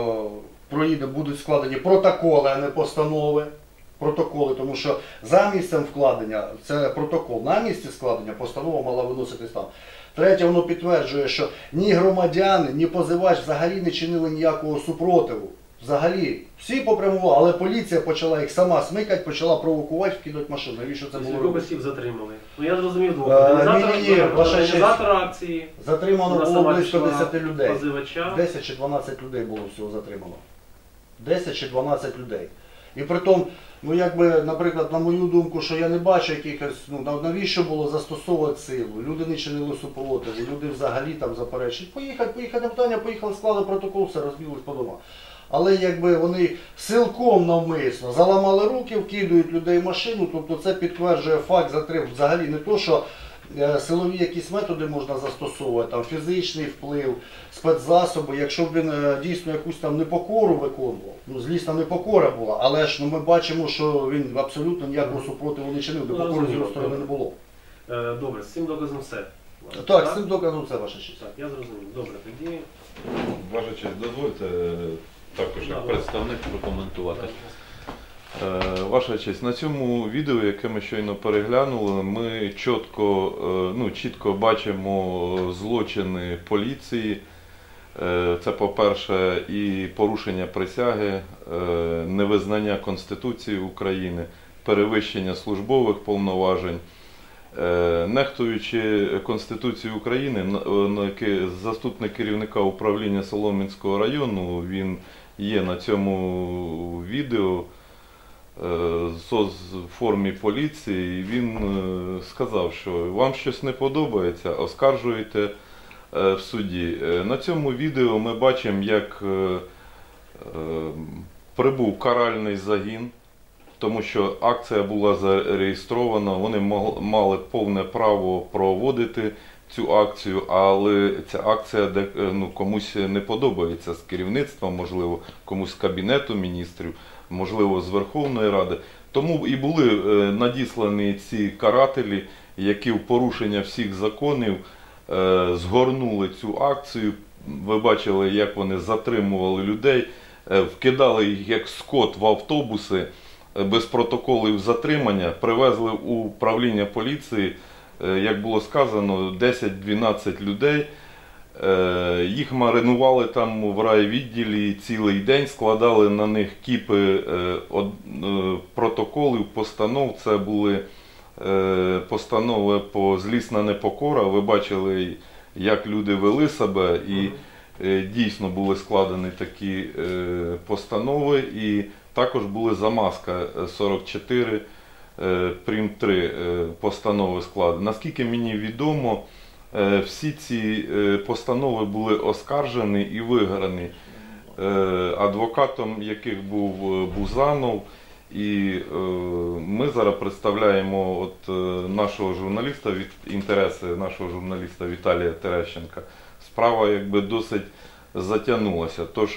будуть складені протоколи, а не постанови. Протоколи, тому що за місцем вкладення це протокол, на місці складення постанова мала виноситись там. Третє, воно підтверджує, що ні громадяни, ні позивач взагалі не чинили ніякого супротиву. Взагалі, всі попрямували, але поліція почала їх сама смикати, почала провокувати, вкидати машину. Навіщо це було робити? Осіб затримали. Я зрозумів двох. Організатор акції. Затримано було близько 10 людей. Позивача. 10 чи 12 людей було всього затримано. 10 чи 12 людей. І притом, наприклад, на мою думку, що я не бачу якихось, навіщо було застосовувати силу, люди не чинили супротиву, люди взагалі там заперечують. Поїхали питання, поїхали, склали протокол, все, розбілись по домах. Але вони силком навмисно заламали руки, вкидують людей в машину, тобто це підтверджує факт затримки. Взагалі не то, що силові якісь методи можна застосовувати, там фізичний вплив, спецзасоби, якщо б він дійсно якусь там непокору виконував, злісна непокора була, але ж ми бачимо, що він абсолютно ніякого супротиву не чинив, непокору з його сторони не було. Добре, з цим доказом все. Так, з цим доказом все, ваша честь. Так, я зрозумів. Добре, тоді... Ваша честь, дозвольте також як представник прокоментувати. Ваша честь, на цьому відео, яке ми щойно переглянули, ми чітко бачимо злочини поліції. Це, по-перше, і порушення присяги, невизнання Конституції України, перевищення службових повноважень. Нехтуючи Конституцією України, заступник керівника управління Солом'янського району, він є на цьому відео, в формі поліції, і він сказав, що вам щось не подобається, оскаржуєте в суді. На цьому відео ми бачимо, як прибув каральний загін, тому що акція була зареєстрована, вони мали повне право проводити цю акцію, але ця акція комусь не подобається з керівництва, можливо, комусь з Кабінету міністрів, можливо, з Верховної Ради. Тому і були надіслані ці карателі, які в порушення всіх законів згорнули цю акцію. Ви бачили, як вони затримували людей, вкидали їх як скот в автобуси без протоколів затримання, привезли у управління поліції, як було сказано, 10-12 людей. Їх маринували там в райвідділі цілий день, складали на них кіпи протоколів, постанов. Це були постанови по злісна непокора. Ви бачили, як люди вели себе, і дійсно були складені такі постанови. І також були замазка 44 прим. 3 постанови складені. Наскільки мені відомо, всі ці постанови були оскаржені і виграні адвокатом, яких був Бузанов. І ми зараз представляємо нашого журналіста, інтереси нашого журналіста Віталія Терещенка. Справа досить затягнулася. Тож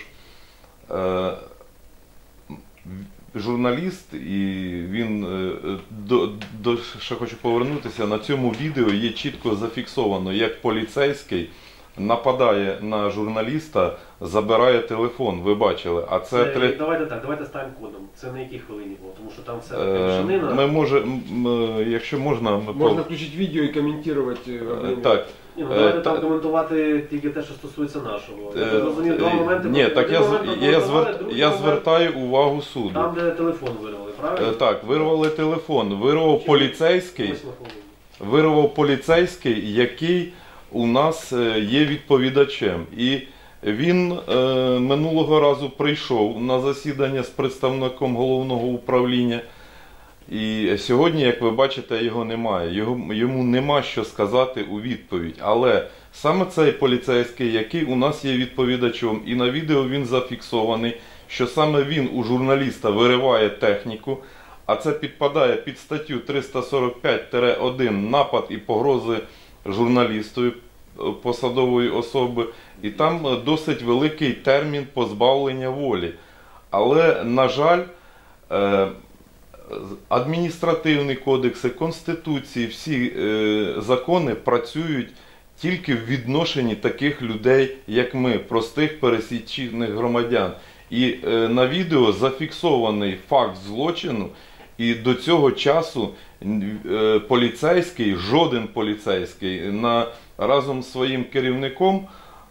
журналіст, і він, ще хочу повернутися, на цьому відео є чітко зафіксовано, як поліцейський нападає на журналіста, забирає телефон, ви бачили. А це давайте ставимо кодом. Це на якій хвилині було? Тому що там все мішанина. Ми можемо, якщо можна... Можна включити відео і коментувати. Так. Давайте там коментувати тільки те, що стосується нашого. Я розумію, два моменти. Ні, так я звертаю увагу суду. Там, де телефон вирвали. правильно? Так, вирвали телефон, вирвав поліцейський. Ось виходить. Вирвав поліцейський, який у нас є відповідачем. І він минулого разу прийшов на засідання з представником головного управління. І сьогодні, як ви бачите, його немає. Йому нема що сказати у відповідь. Але саме цей поліцейський, який у нас є відповідачем, і на відео він зафіксований, що саме він у журналіста вириває техніку, а це підпадає під статтю 345-1 напад і погрози журналісту посадової особи. І там досить великий термін позбавлення волі. Але, на жаль, адміністративні кодекси, конституції, всі закони працюють тільки в відношенні таких людей, як ми, простих пересічних громадян. І на відео зафіксований факт злочину, і до цього часу поліцейський, жоден поліцейський разом з своїм керівником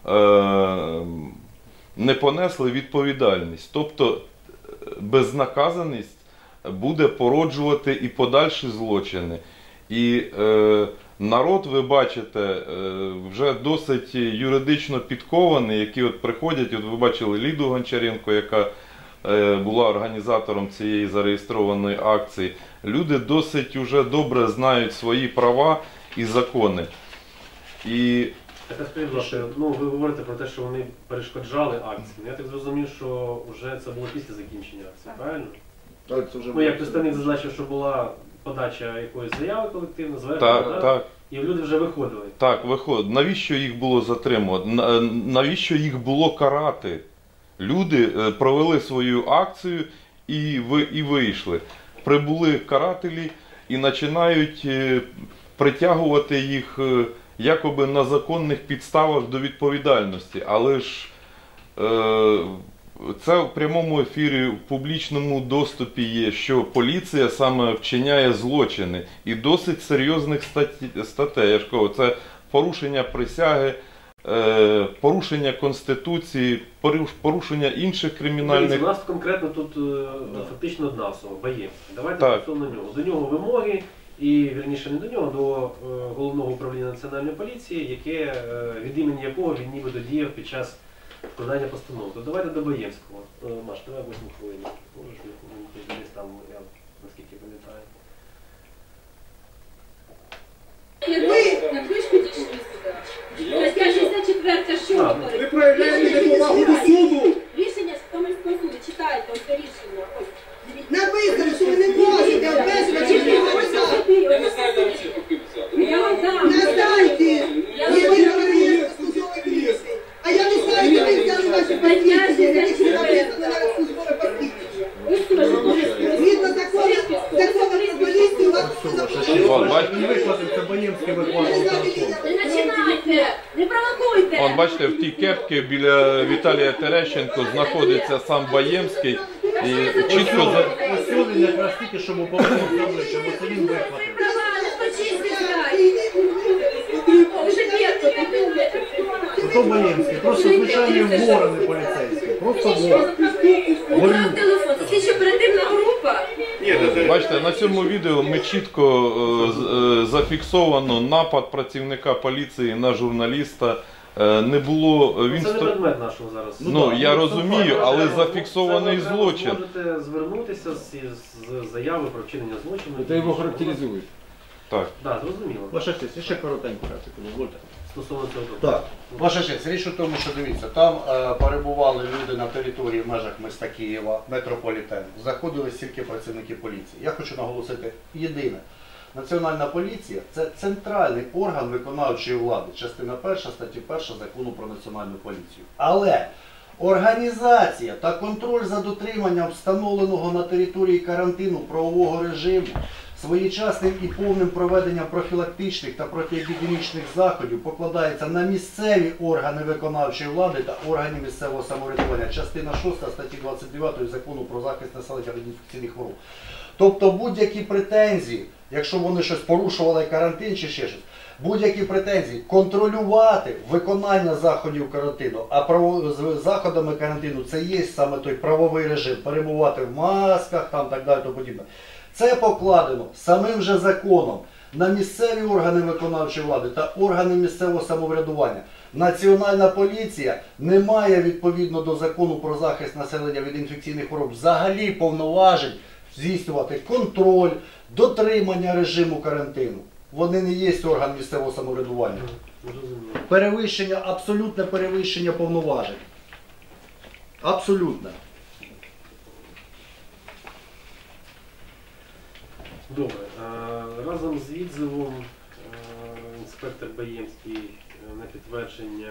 не понесли відповідальність. Тобто безнаказаність буде породжувати і подальші злочини. І народ, ви бачите, вже досить юридично підкований, які от приходять, от ви бачили Ліду Гончаренко, яка була організатором цієї зареєстрованої акції. Люди досить уже добре знають свої права і закони. І Так, а скажіть, будь ласка, ну, ви говорите про те, що вони перешкоджали акції. Я так зрозумів, що вже це було після закінчення акції, правильно? Так, це вже Ну, як представник зазначив, що була подача якоїсь заяви колективної, звернення, так, так. І люди вже виходили. Так, виходить. Навіщо їх було затримувати? Навіщо їх було карати? Люди провели свою акцію і вийшли. Прибули карателі і починають притягувати їх якоби на законних підставах до відповідальності. Але ж це в прямому ефірі, в публічному доступі є, що поліція саме вчиняє злочини. І досить серйозних статей. Я ж кажу, це порушення присяги, порушення Конституції, порушення інших кримінальних... У нас конкретно тут фактично одна особа, Баємський. Давайте Так. стосовно нього. До нього вимоги, і, вірніше, не до нього, до Головного управління Національної поліції, від імені якого він нібито діяв під час складання постанови. То давайте до Баємського. Маш, давай 8 хвилин. Можеш мені десь там, я наскільки пам'ятаю. Так ви ж підійшли сюди. Стаття 64, що говорить? Ви проявляєте неповагу до суду. Рішення Житомирського суду, читайте, ось це рішення. Ось. Написано, що ви не можете обмежувати чоловіка. Я не знаю, де всі підписати. Я вам дам. На сайті є реєстр службових рішень. А я не знаю, де ви взяли ваші посвідчення, які написано на службове посвідчення. Ви що, Житомирського Згідно закону про поліцію, у вас Вон, бачите, Не починайте, не провокуйте. Вон, бачите, в тій кепці біля Віталія Терещенко знаходиться сам Баємський. І чітко Ось він якраз тільки, що ми повернув обличчя, бо це він вихватив. Права, не почисти Уже бедно. Хто Баємський? Просто звичайний ворони поліцейський. Просто ворон. Убрав телефон. Слідчо оперативна група. бачите, на цьому відео ми чітко зафіксовано напад працівника поліції на журналіста. Не було, він Це не предмет нашого зараз. Ну, я розумію, але зафіксований Це ви злочин. можете звернутися з заяви про вчинення злочину. Это его характеризует. Так. Так, зрозуміло. Ваша честь, ще коротенько, дозвольте. Стосовно цього. Так, ваша честь, річ у тому, що дивіться, там перебували люди на території в межах міста Києва, метрополітен, заходили стільки працівники поліції. Я хочу наголосити єдине. Національна поліція – це центральний орган виконавчої влади, частина 1 статті 1 Закону про національну поліцію. Але організація та контроль за дотриманням встановленого на території карантину правового режиму, своєчасним і повним проведенням профілактичних та протиепідемічних заходів покладається на місцеві органи виконавчої влади та органи місцевого самоврядування, частина 6 статті 29 Закону про захист населення від інфекційних хвороб. Тобто будь-які претензії, якщо вони щось порушували карантин чи ще щось, будь-які претензії, контролювати виконання заходів карантину. А з заходами карантину це є саме той правовий режим, перебувати в масках, там так далі, тому подібне. Це покладено самим же законом на місцеві органи виконавчої влади та органи місцевого самоврядування. Національна поліція не має відповідно до закону про захист населення від інфекційних хвороб взагалі повноважень здійснювати контроль, дотримання режиму карантину. Вони не є орган місцевого самоврядування. Перевищення, абсолютне перевищення повноважень. Абсолютне. Добре. Разом з відзивом інспектор Баємський на підтвердження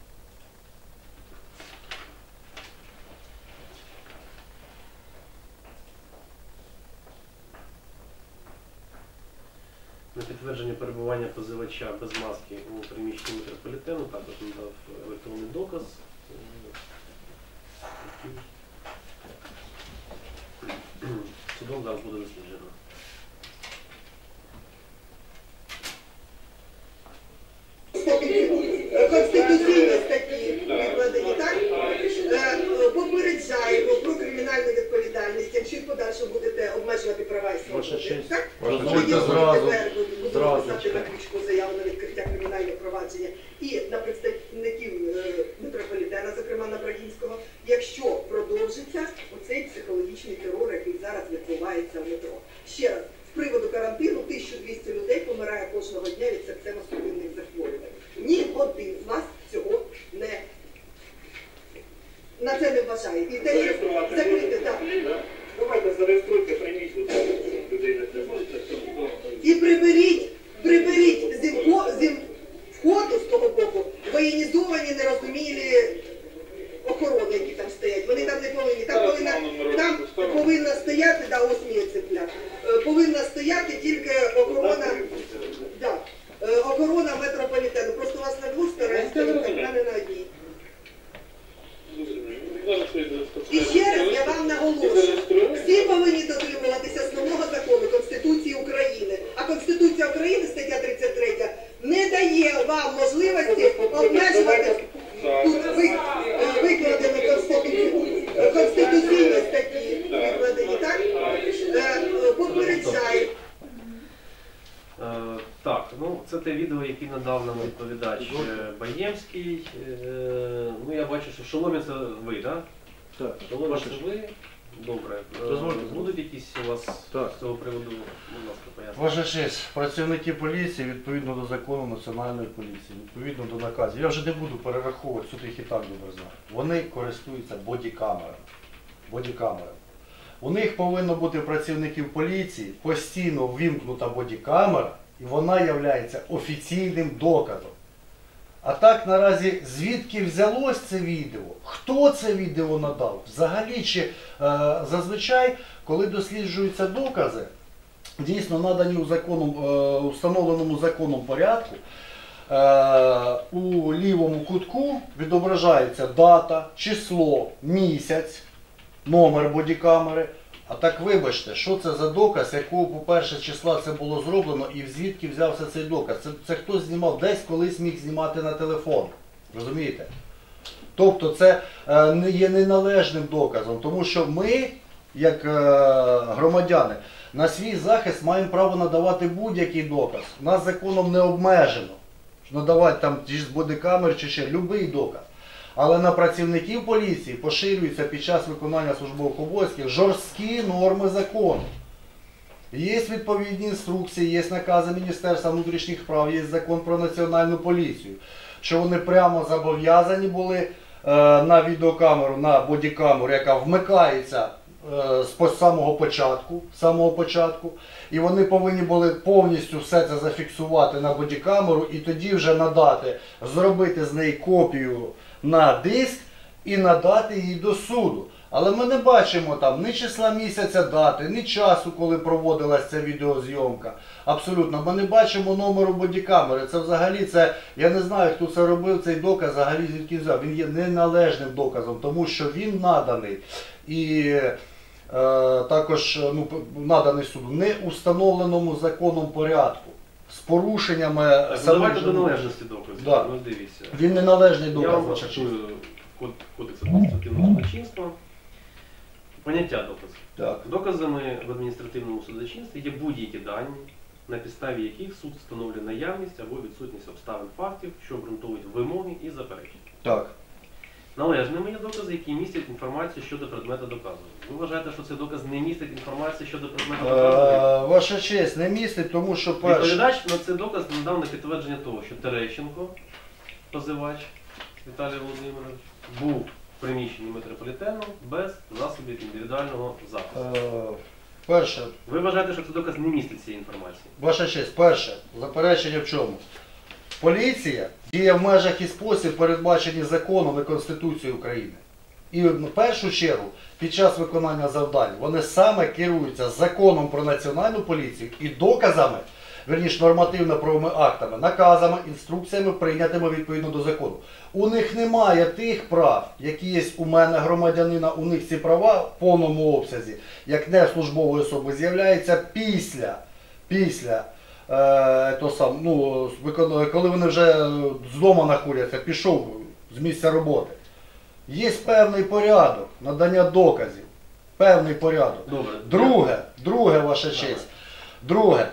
перебування позивача без маски у приміщенні метрополітену, також надав електронний доказ. Судом зараз буде досліджено. Конституційні статті викладені, так? Попереджаємо про кримінальну відповідальність, якщо в подальшому будете обмежувати права і свободи. Так? Тоді будемо писати на крючку заяву на відкриття кримінального провадження і на представників метрополітена, зокрема на Брагінського, якщо продовжиться оцей психологічний терор, який зараз відбувається в метро. Ще раз, з приводу карантину 1200 людей помирає кожного дня від серцево-судинних захворювань. Ні один з нас цього на це не вважає. І те, закрити, так. Давайте зареєструйте приміщення людей не тримається. І приберіть з входу з того боку воєнізовані, нерозумілі охорони, які там стоять. Вони там не повинні. Там повинна стояти, да, ось мій екземпляр. Повинна стояти тільки охорона, да, охорона метрополітену. Просто у вас на двох сторонах стоїть, а не на одній. І ще раз я вам наголошую, всі повинні дотримуватися основного закону Конституції України. А Конституція України, стаття 33, не дає вам можливості обмежувати тут викладені конституційні статті, викладені, так? Попереджаю. Так, ну це те відео, яке надав нам відповідач Баємський. Ну я бачу, що Шоломін це ви, так? Так. Шоломін це ви. Добре. Будуть якісь у вас з цього приводу, будь ласка, пояснення? Ваша честь, працівники поліції відповідно до закону Національної поліції, відповідно до наказів. Я вже не буду перераховувати, суд їх і так добре знає. Вони користуються бодікамерами. У них повинно бути працівників поліції, постійно ввімкнута бодікамера, і вона є офіційним доказом. А так наразі звідки взялось це відео? Хто це відео надав? Взагалі, чи зазвичай, коли досліджуються докази, дійсно надані у встановленому законом порядку, у лівому кутку відображається дата, число, місяць, номер бодікамери. А так вибачте, що це за доказ, якого по перше числа це було зроблено і звідки взявся цей доказ? Це хтось знімав, десь колись міг знімати на телефон. Розумієте? Тобто це не є неналежним доказом, тому що ми, як громадяни, на свій захист маємо право надавати будь-який доказ. Нас законом не обмежено. Надавати там чи з бодікамер, чи ще будь-який доказ. Але на працівників поліції поширюються під час виконання службових обов'язків жорсткі норми закону. Є відповідні інструкції, є накази Міністерства внутрішніх справ, є закон про національну поліцію, що вони прямо зобов'язані були на відеокамеру, на бодікамеру, яка вмикається з самого початку, і вони повинні були повністю все це зафіксувати на бодікамеру і тоді вже надати, зробити з неї копію на диск і надати її до суду. Але ми не бачимо там ні числа місяця дати, ні часу, коли проводилася ця відеозйомка. Абсолютно. Ми не бачимо номеру бодікамери. Це взагалі, я не знаю, хто це робив, цей доказ взагалі звідки взяв. Він є неналежним доказом, тому що він наданий і також наданий суду не у встановленому законом порядку. з порушеннями Так, самих давайте до же- належності доказів. Да. Ну, дивіться. Він неналежний Я доказ, вам ваша честь. процитую Кодекс адміністративного судочинства. Поняття доказу. Так. Доказами в адміністративному судочинстві є будь-які дані, на підставі яких суд встановлює наявність або відсутність обставин фактів, що обґрунтовують вимоги і заперечення. Так. Належними є докази, які містять інформацію щодо предмета доказу. Ви вважаєте, що цей доказ не містить інформації щодо предмета доказу? Ваша честь, не містить, тому що перше. Відповідач на цей доказ надав на підтвердження того, що Терещенко, позивач Віталій Володимирович, був в приміщенні метрополітену без засобів індивідуального захисту. Перше, Ви вважаєте, що цей доказ не містить цієї інформації? ваша честь, перше, заперечення в чому? Поліція діє в межах і спосіб, передбачені законом і Конституцією України. І в першу чергу, під час виконання завдань, вони саме керуються законом про національну поліцію і доказами, верніше нормативно-правовими актами, наказами, інструкціями, прийнятими відповідно до закону. У них немає тих прав, які є у мене громадянина, у них ці права в повному обсязі, як не службової особи, з'являються після коли вони вже з дому знаходяться, пішов з місця роботи. Є певний порядок надання доказів. Певний порядок. Добре. Друге, ваша честь. Друге,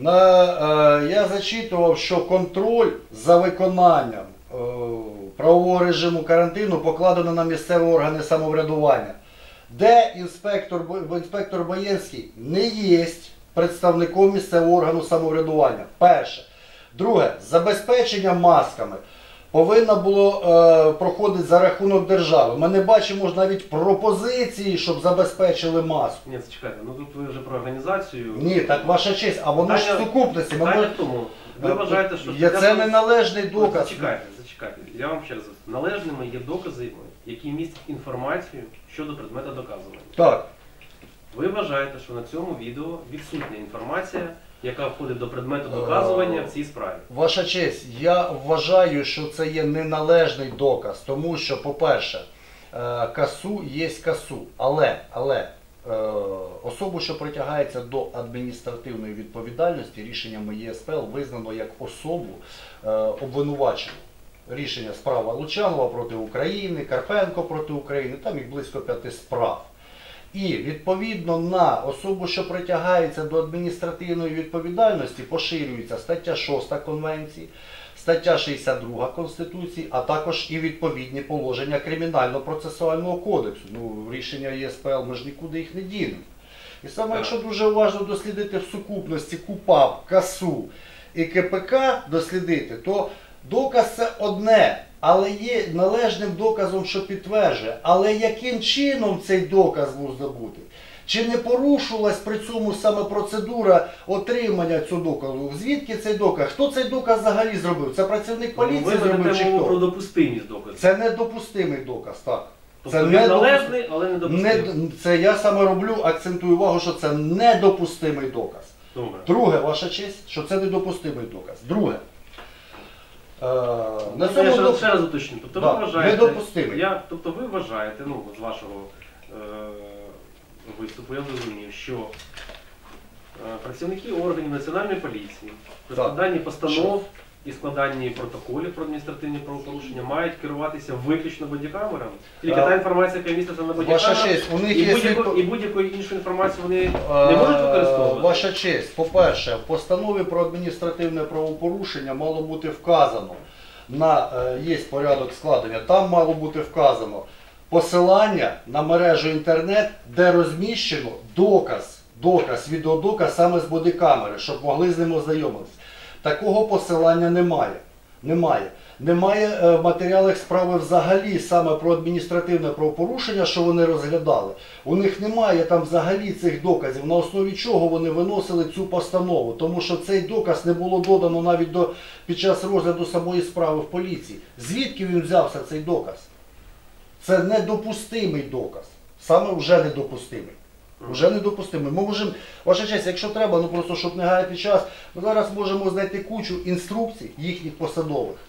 я зачитував, що контроль за виконанням правового режиму карантину покладено на місцеві органи самоврядування, де інспектор Боєнський не є представником місцевого органу самоврядування. Перше. Друге, забезпечення масками повинно було проходити за рахунок держави. Ми не бачимо навіть пропозиції, щоб забезпечили маску. Ні, зачекайте, ну тут ви вже про організацію. Ні, так ваша честь, а воно ж в сукупності. Питання в тому, ви вважаєте, що... Це неналежний доказ. Зачекайте, я вам ще раз говорю. Належними є докази, які містять інформацію щодо предмета доказування. Так. Ви вважаєте, що на цьому відео відсутня інформація, яка входить до предмету доказування в цій справі? Ваша честь, я вважаю, що це є неналежний доказ, тому що, по-перше, КАСУ є КАСУ, але особу, що притягається до адміністративної відповідальності, рішеннями ЄСПЛ визнано як особу обвинувачену. Рішення справа Лучанова проти України, Карпенко проти України, там їх близько 5 справ. І відповідно на особу, що притягається до адміністративної відповідальності, поширюється стаття 6 Конвенції, стаття 62 Конституції, а також і відповідні положення Кримінально-процесуального кодексу. Ну, рішення ЄСПЛ, ми ж нікуди їх не дінемо. І саме якщо дуже уважно дослідити в сукупності КУПАП, КАСУ і КПК дослідити, то доказ це одне, але є належним доказом, що підтверджує. Але яким чином цей доказ був здобутий? Чи не порушилась при цьому саме процедура отримання цього доказу? Звідки цей доказ? Хто цей доказ взагалі зробив? Це працівник поліції зробив чи про хто? допустимість доказу. Це недопустимий доказ, так. Тобто він належний, але недопустимий. Це я саме роблю, акцентую увагу, що це недопустимий доказ. Добре. Друге, ваша честь, що це недопустимий доказ. Друге. Я ще раз уточню. Тобто ви вважаєте, недопустимий. тобто ви вважаєте, ну, з вашого виступу, я зрозумів, що працівники органів Національної поліції при складанні постанов і складанні протоколів про адміністративні правопорушення мають керуватися виключно бодікамерами? Тільки та інформація, яка міститься на бодікамерах, і будь-яку іншу інформацію вони не можуть використовувати? Ваша честь, по-перше, в постанові про адміністративне правопорушення мало бути вказано, є порядок складення, там мало бути вказано посилання на мережу інтернет, де розміщено відеодоказ саме з бодікамери, щоб могли з ним ознайомитися. Такого посилання немає. Немає в матеріалах справи взагалі саме про адміністративне правопорушення, що вони розглядали. У них немає там взагалі цих доказів, на основі чого вони виносили цю постанову. Тому що цей доказ не було додано навіть під час розгляду самої справи в поліції. Звідки він взявся, цей доказ? Це недопустимий доказ. Саме вже недопустимий. Вже недопустимий. Ми можемо, ваша честь, якщо треба, просто щоб не гаяти час, ми зараз можемо знайти кучу інструкцій їхніх посадових,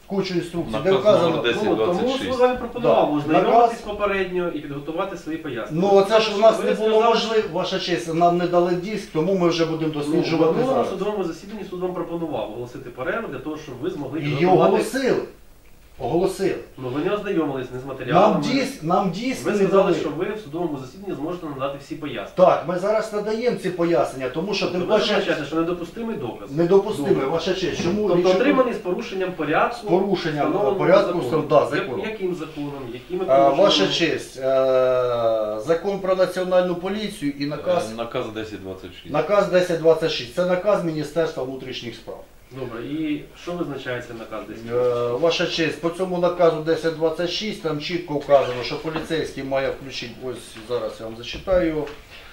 кучу інструкцій, де Наказ вказано. номер 10. Ну, тому 26. Слуга пропонував Да. ознайомитись Наказ- попередньо і підготувати свої пояснення. Ну це ж у нас Ви не було сказали, можливо, ваша честь, нам не дали диск, тому ми вже будемо В досліджувати минулому зараз. судовому засіданні суд вам пропонував оголосити перерву для того, щоб ви змогли І її підготувати. оголосили. Оголосили. Ну ви не ознайомились не з матеріалами. Нам диск Ви не сказали, дали. що ви в судовому засіданні зможете надати всі пояснення. Так, ми зараз надаємо ці пояснення, тому що тим Тобто ви паче вважаєте, що недопустимий доказ. недопустимо, Добре. ваша честь. Чому Тобто річ- отриманий з порушенням порядку, З порушенням встановленого порядку, законом. да, закону. Яким законом, якими Ваша положеннями? честь, закон про національну поліцію і наказ, Наказ 1026. наказ 1026. Це наказ Міністерства внутрішніх справ. Добре, і що визначає цей наказ десь? Ваша честь, по цьому наказу 1026 там чітко вказано, що поліцейський має включити, ось зараз я вам зачитаю.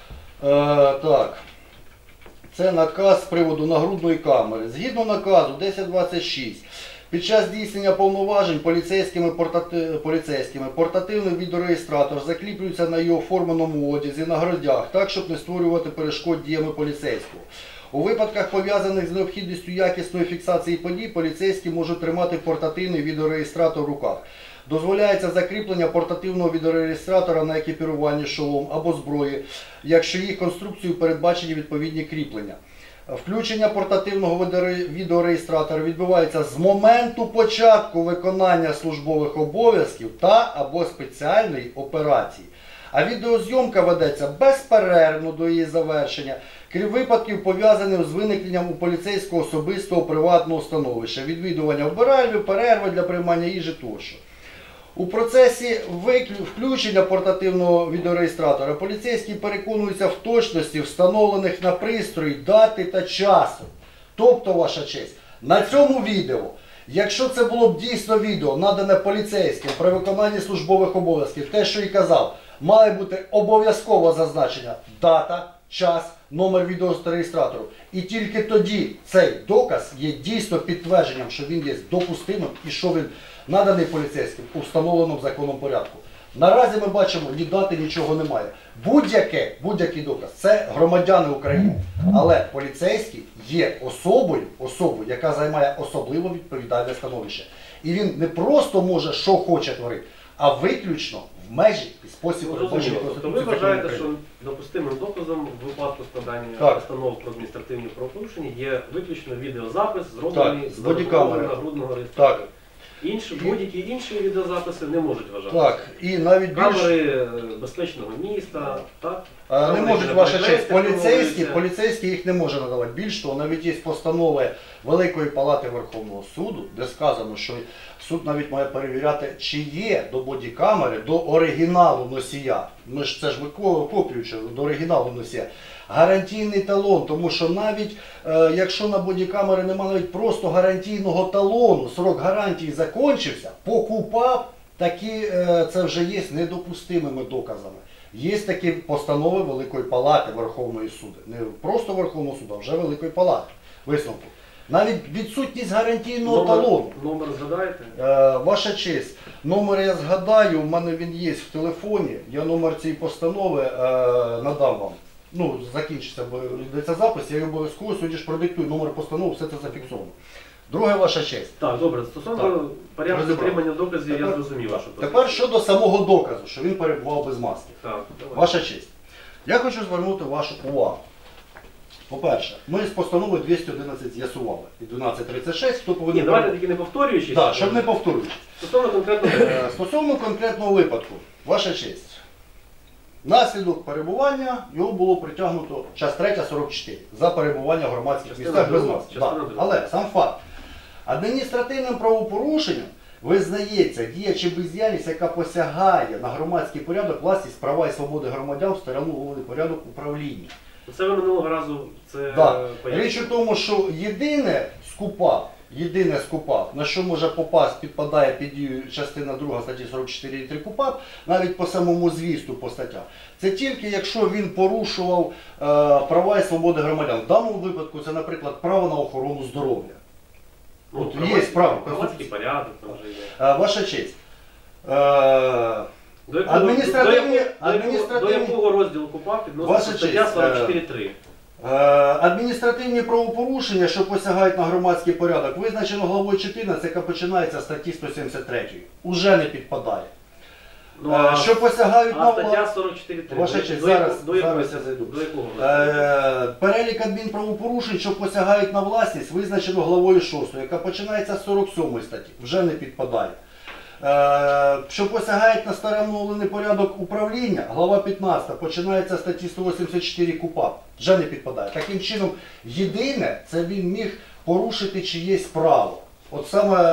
Так. Це наказ з приводу нагрудної камери. Згідно наказу 1026, під час здійснення повноважень поліцейськими портативний відеореєстратор закріплюється на його форменому одязі на грудях, так, щоб не створювати перешкод діями поліцейського. У випадках, пов'язаних з необхідністю якісної фіксації подій, поліцейські можуть тримати портативний відеореєстратор в руках. Дозволяється закріплення портативного відеореєстратора на екіпіруванні шолом або зброї, якщо їх конструкцією передбачені відповідні кріплення. Включення портативного відеореєстратора відбувається з моменту початку виконання службових обов'язків та або спеціальної операції. А відеозйомка ведеться безперервно до її завершення, крім випадків, пов'язаних з виникненням у поліцейського особистого приватного становища, відвідування вбиральні, перерви для приймання їжі тощо. У процесі включення портативного відеореєстратора поліцейські переконуються в точності встановлених на пристрої дати та часу. Тобто, ваша честь, на цьому відео, якщо це було б дійсно відео, надане поліцейським при виконанні службових обов'язків, те, що і казав, має бути обов'язково зазначення дата, час, номер відеореєстратору. І тільки тоді цей доказ є дійсно підтвердженням, що він є допустимим і що він наданий поліцейським у встановленому законом порядку. Наразі ми бачимо, ні дати, нічого немає. Будь-який доказ – це громадяни України. Але поліцейський є особою, яка займає особливо відповідальне становище. І він не просто може, що хоче творити, а виключно в межі і спосіб передбачений Тобто ви Конституцією законом вважаєте, України. що допустимим доказом в випадку складання Так. постанов про адміністративні правопорушення є виключно відеозапис, зроблений Так, з з бодікамери. нагрудного реєстратора. Так. Будь-які інші відеозаписи не можуть вважати. Так, і навіть більше... Камери безпечного міста, так? Не Камери можуть, для ваша честь, перехрестя поліцейські їх не може надавати. Більш того, навіть є постанови Великої Палати Верховного суду, де сказано, що суд навіть має перевіряти, чи є до бодікамери, до оригіналу носія. Ми ж це ж викопіюючи до оригіналу носія. Гарантійний талон, тому що навіть якщо на бодікамери немає навіть просто гарантійного талону, срок гарантії закінчився, покупав, такі це вже є недопустимими доказами. Є такі постанови Великої Палати Верховної суду. Не просто Верховного суду, а вже Великої Палати. Висновку. Навіть відсутність гарантійного талону. Номер згадаєте? Ваша честь, номер я згадаю, у мене він є в телефоні. Я номер цієї постанови надам вам. Ну, закінчиться, бо йдеться запис, я її обов'язково сьогодні ж продиктую номер постанови, все це зафіксовано. Друге, ваша честь. Так, добре, стосовно порядку затримання доказів, я зрозумів вашу позицію. Тепер щодо самого доказу, що він перебував без маски. Так, давай. Ваша честь. Я хочу звернути вашу увагу. По-перше, ми з постанови 211 з'ясували. І 1236, хто повинен... Ні, давайте таки не повторюючись. Так, щоб не повторюючись. Стосовно конкретного... Стосовно конкретного випадку, ваша честь. Внаслідок перебування його було притягнуто час 3, 44 за перебування в громадських Частина місцях без друга, маски. частина Да. друга. Але сам факт. Адміністративним правопорушенням визнається дія чи бездіяльність, яка посягає на громадський порядок, власність, права і свободи громадян, встановлений порядок управління. Це ви минулого разу це Да. пояснили. Річ у тому, що єдине скупав, на що може попасть, підпадає під дію частина 2 статті 44.3 КУпАП, навіть по самому змісту по статтях, це тільки якщо він порушував права і свободи громадян. В даному випадку це, наприклад, право на охорону здоров'я. Ну, От є право. громадський порядок там вже є. Ваша честь. До Адміністративні- якого розділу КУпАП Ваша відноситься стаття честь, 44.3? Адміністративні правопорушення, що посягають на громадський порядок, визначено главою 14, яка починається з статті 173. Уже не підпадає. Ну, а, що посягають на стаття 44.3. Ваша честь, зараз я зайду. До якого? Перелік адмінправопорушень, що посягають на власність, визначено главою 6, яка починається з 47 статті. Вже не підпадає. Що посягають на старовстановлений порядок управління, глава 15, починається з статті 184 КУпАП, вже не підпадає. Таким чином, єдине, це він міг порушити чиєсь право. От саме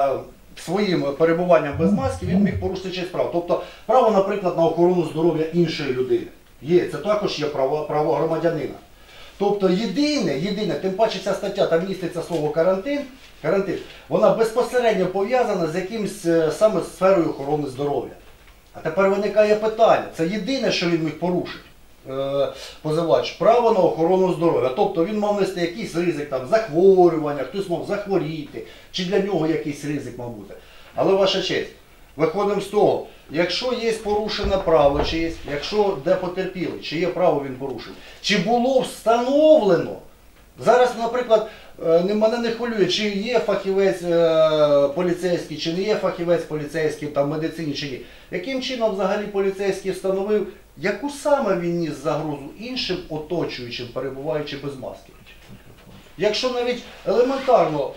своїм перебуванням без маски він міг порушити чиєсь право. Тобто право, наприклад, на охорону здоров'я іншої людини. Це також є право громадянина. Тобто єдине, тим паче ця стаття, там міститься слово карантин, вона безпосередньо пов'язана з якимось саме сферою охорони здоров'я. А тепер виникає питання, це єдине, що він міг порушити, позивач, право на охорону здоров'я. Тобто він мав нести якийсь ризик там, захворювання, хтось мав захворіти, чи для нього якийсь ризик мав бути. Але ваша честь, виходимо з того, якщо є порушене право чиєсь, якщо де потерпілий, чи є право він порушив, чи було встановлено, зараз, наприклад, мене не хвилює, чи є фахівець поліцейський, чи не є фахівець поліцейський там, в медицині, чи ні. Яким чином взагалі поліцейський встановив, яку саме він ніс загрозу іншим оточуючим, перебуваючи без маски? Якщо навіть елементарно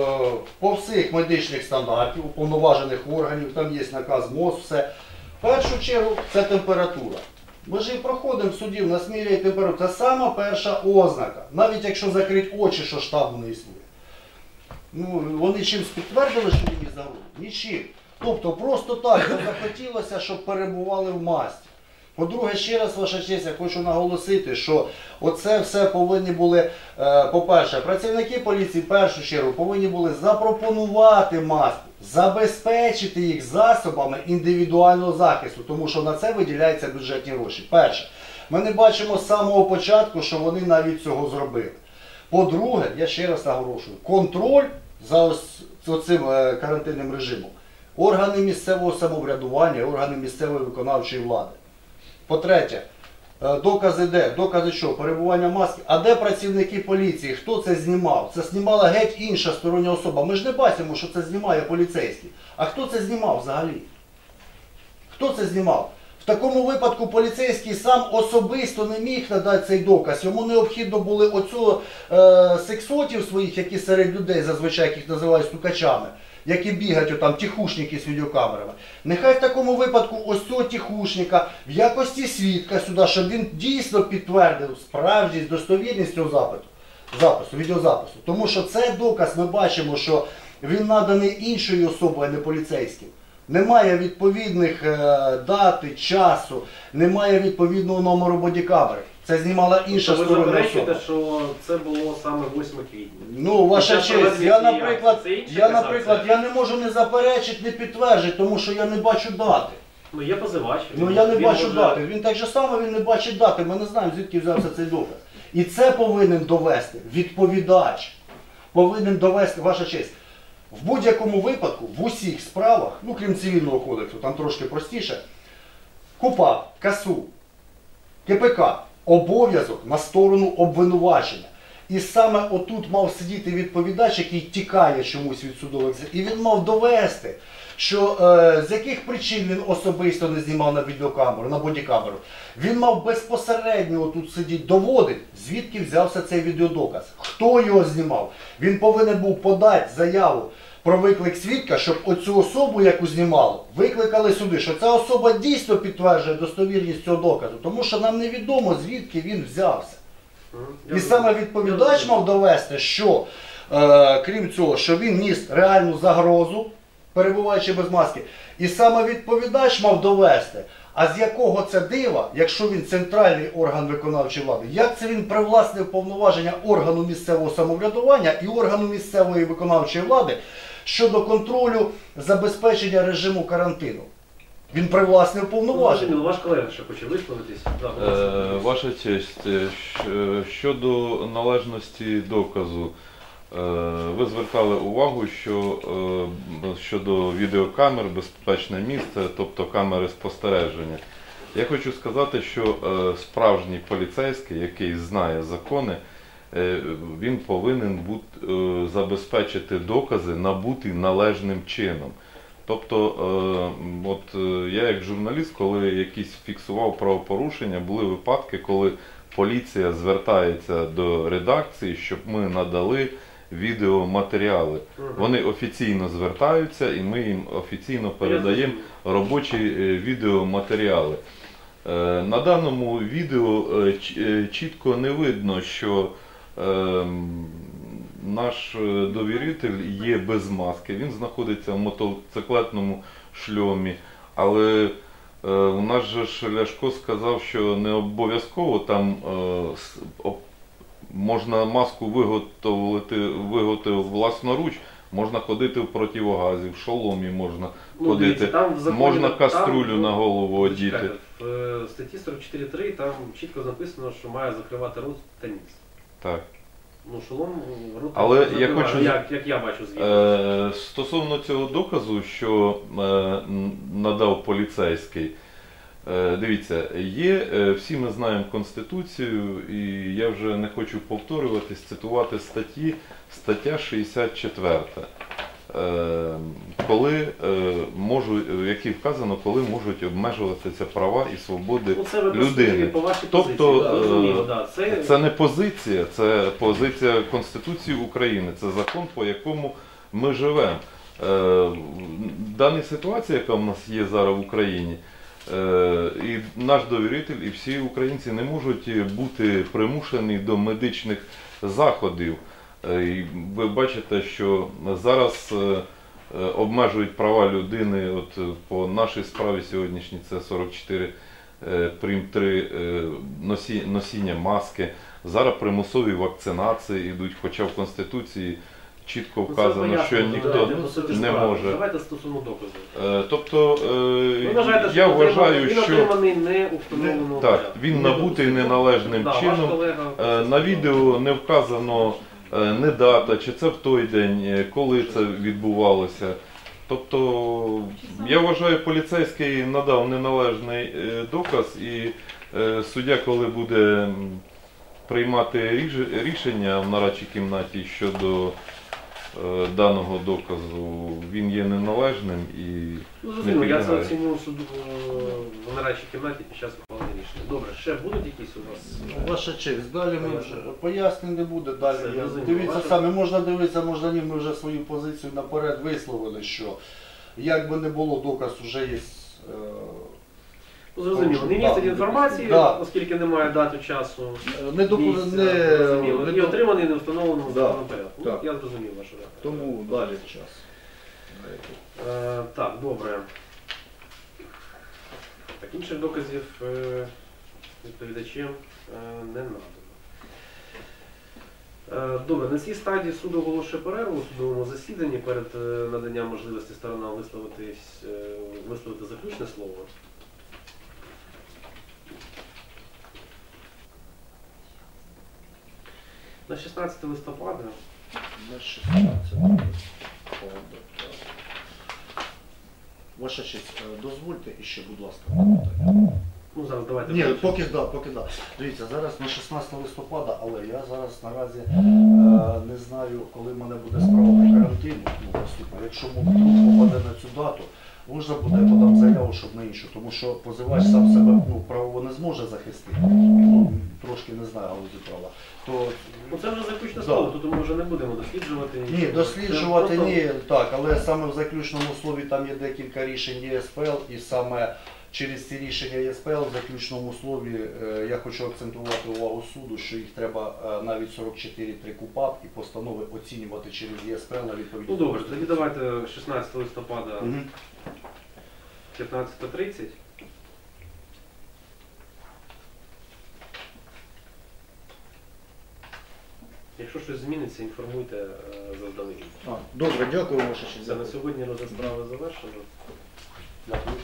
по всіх медичних стандартів, уповноважених органів, там є наказ МОЗ, все, в першу чергу це температура. Ми ж і проходимо в суді, в нас міряє температуру. Це сама перша ознака. Навіть якщо закрити очі, що штабу не існує. Ну, вони чимось підтвердили, що він із загрозу? Нічим. Тобто просто так захотілося, щоб перебували в масці. По-друге, ще раз, ваша честь, я хочу наголосити, що оце все повинні були, по-перше, працівники поліції в першу чергу повинні були запропонувати маску, забезпечити їх засобами індивідуального захисту, тому що на це виділяються бюджетні гроші. Перше, ми не бачимо з самого початку, що вони навіть цього зробили. По-друге, я ще раз наголошую, контроль за цим карантинним режимом органи місцевого самоврядування, органи місцевої виконавчої влади. По-третє, докази де? Докази що? Перебування маски. А де працівники поліції? Хто це знімав? Це знімала геть інша стороння особа. Ми ж не бачимо, що це знімає поліцейський. А хто це знімав взагалі? Хто це знімав? В такому випадку поліцейський сам особисто не міг надати цей доказ. Йому необхідно були оцього сексотів своїх, які серед людей зазвичай їх називають стукачами, які бігають отам тихушники з відеокамерами. Нехай в такому випадку ось цього тихушника в якості свідка сюди, щоб він дійсно підтвердив справжність, достовірність цього відеозапису. Тому що цей доказ ми бачимо, що він наданий іншою особою, а не поліцейським. Немає відповідних дати, часу, немає відповідного номеру бодікамери. Це знімала інша ви сторона особа. заперечуєте, що це було саме 8 квітня? Ну, ваша честь, я, наприклад, я не можу не заперечити, не підтвердити, тому що я не бачу дати. Ну, є позивач. Ну, я не бачу дати. Він так же само, він не бачить дати. Ми не знаємо, звідки взявся цей доказ. І це повинен довести відповідач. Повинен довести, ваша честь. В будь-якому випадку, в усіх справах, ну крім цивільного кодексу, там трошки простіше, КУпАП, КАСУ, КПК, обов'язок на сторону обвинувачення. І саме отут мав сидіти відповідач, який тікає чомусь від судових засідань. І він мав довести, що з яких причин він особисто не знімав на відеокамеру, на бодікамеру. Він мав безпосередньо тут сидіти, доводити, звідки взявся цей відеодоказ. Хто його знімав. Він повинен був подати заяву про виклик свідка, щоб оцю особу, яку знімали, викликали сюди, що ця особа дійсно підтверджує достовірність цього доказу, тому що нам невідомо, звідки він взявся. І саме відповідач мав довести, що, крім цього, що він ніс реальну загрозу, перебуваючи без маски, і саме відповідач мав довести, а з якого це дива, якщо він центральний орган виконавчої влади, як це він привласнив повноваження органу місцевого самоврядування і органу місцевої виконавчої влади щодо контролю забезпечення режиму карантину. Він привласнив повноваження. Ваш колега ще хоче висловитись. Ваша честь, щодо належності доказу, ви звертали увагу, що щодо відеокамер, безпечне місце, тобто камери спостереження. Я хочу сказати, що справжній поліцейський, який знає закони, він повинен забезпечити докази, набуті належним чином. Тобто, я як журналіст, коли якісь фіксував правопорушення, були випадки, коли поліція звертається до редакції, щоб ми надали відеоматеріали. Вони офіційно звертаються і ми їм офіційно передаємо робочі відеоматеріали. На даному відео чітко не видно, що наш довіритель є без маски, він знаходиться в мотоциклетному шльомі, але у нас же Ляшко сказав, що не обов'язково там можна маску виготовити власноруч, можна ходити в противогазі, в шоломі можна ходити, можна каструлю на голову одіти. В статті 44.3 там чітко написано, що має закривати рот та ніс. Так. Ну, шолом рот Але закриває, я хочу, як я бачу звідти. Стосовно цього доказу, що надав поліцейський, дивіться, всі ми знаємо Конституцію, і я вже не хочу повторюватись, цитувати стаття 64, в якій вказано, коли можуть обмежуватися права і свободи людини. Тобто, це не позиція, це позиція Конституції України, це закон, по якому ми живемо. Дана ситуація, яка в нас є зараз в Україні, і наш довіритель, і всі українці не можуть бути примушені до медичних заходів. І ви бачите, що зараз обмежують права людини, по нашій справі сьогоднішній це 44 прим. 3 носіння маски. Зараз примусові вакцинації йдуть, хоча в Конституції чітко вказано, що ніхто не може. Давайте стосовно доказу. Тобто, я вважаю, що він отриманий не у встановленому порядку. Так, він набутий неналежним чином. На відео не вказано не дата, чи це в той день, коли це відбувалося. Тобто, я вважаю, поліцейський надав неналежний доказ, і суддя, коли буде приймати рішення в нарадчій кімнаті щодо даного доказу, він є неналежним і зрозуміло, я це оцінюю в нарадчій кімнаті під час ухвалення рішення. Добре, ще будуть якісь у вас? Ваша честь, далі ми вже пояснень не буде, далі дивіться самі, можна дивитися, можна ні, ми вже свою позицію наперед висловили, що як би не було, доказ вже є. Зрозуміло, не містить інформації, оскільки немає дати часу, і отриманий не встановленому законному порядку. Я зрозумів вашу реакцію. Тому далі час. Так, добре. Так, інших доказів відповідачем не надано. Добре, на цій стадії суд оголошує перерву у судовому засіданні перед наданням можливості сторонам висловити заключне слово. На 16 листопада. На 16 листопада. Ваша честь, дозвольте іще, будь ласка, питання. Ну, зараз давайте. Ні, поки да. Дивіться, зараз на 16 листопада, але я зараз наразі не знаю, коли в мене буде справа по карантину. Якщо вдруг попаде на цю дату, можна буде подам заяву, щоб на іншу, тому що позивач сам себе право не зможе захистити. Трошки не знаю галузі права. Це вже заключне слово, тут ми вже не будемо досліджувати. Ні, досліджувати ні, так, але саме в заключному слові там є декілька рішень ЄСПЛ, і саме через ці рішення ЄСПЛ в заключному слові я хочу акцентувати увагу суду, що їх треба навіть 44.3 КУпАП і постанови оцінювати через ЄСПЛ на відповідність. Ну добре, тоді давайте 16 листопада 15:30. Якщо щось зміниться, інформуйте заздалегідь. Добре, дякую, ваша честь. На сьогодні розгляд справи завершено. Дякую.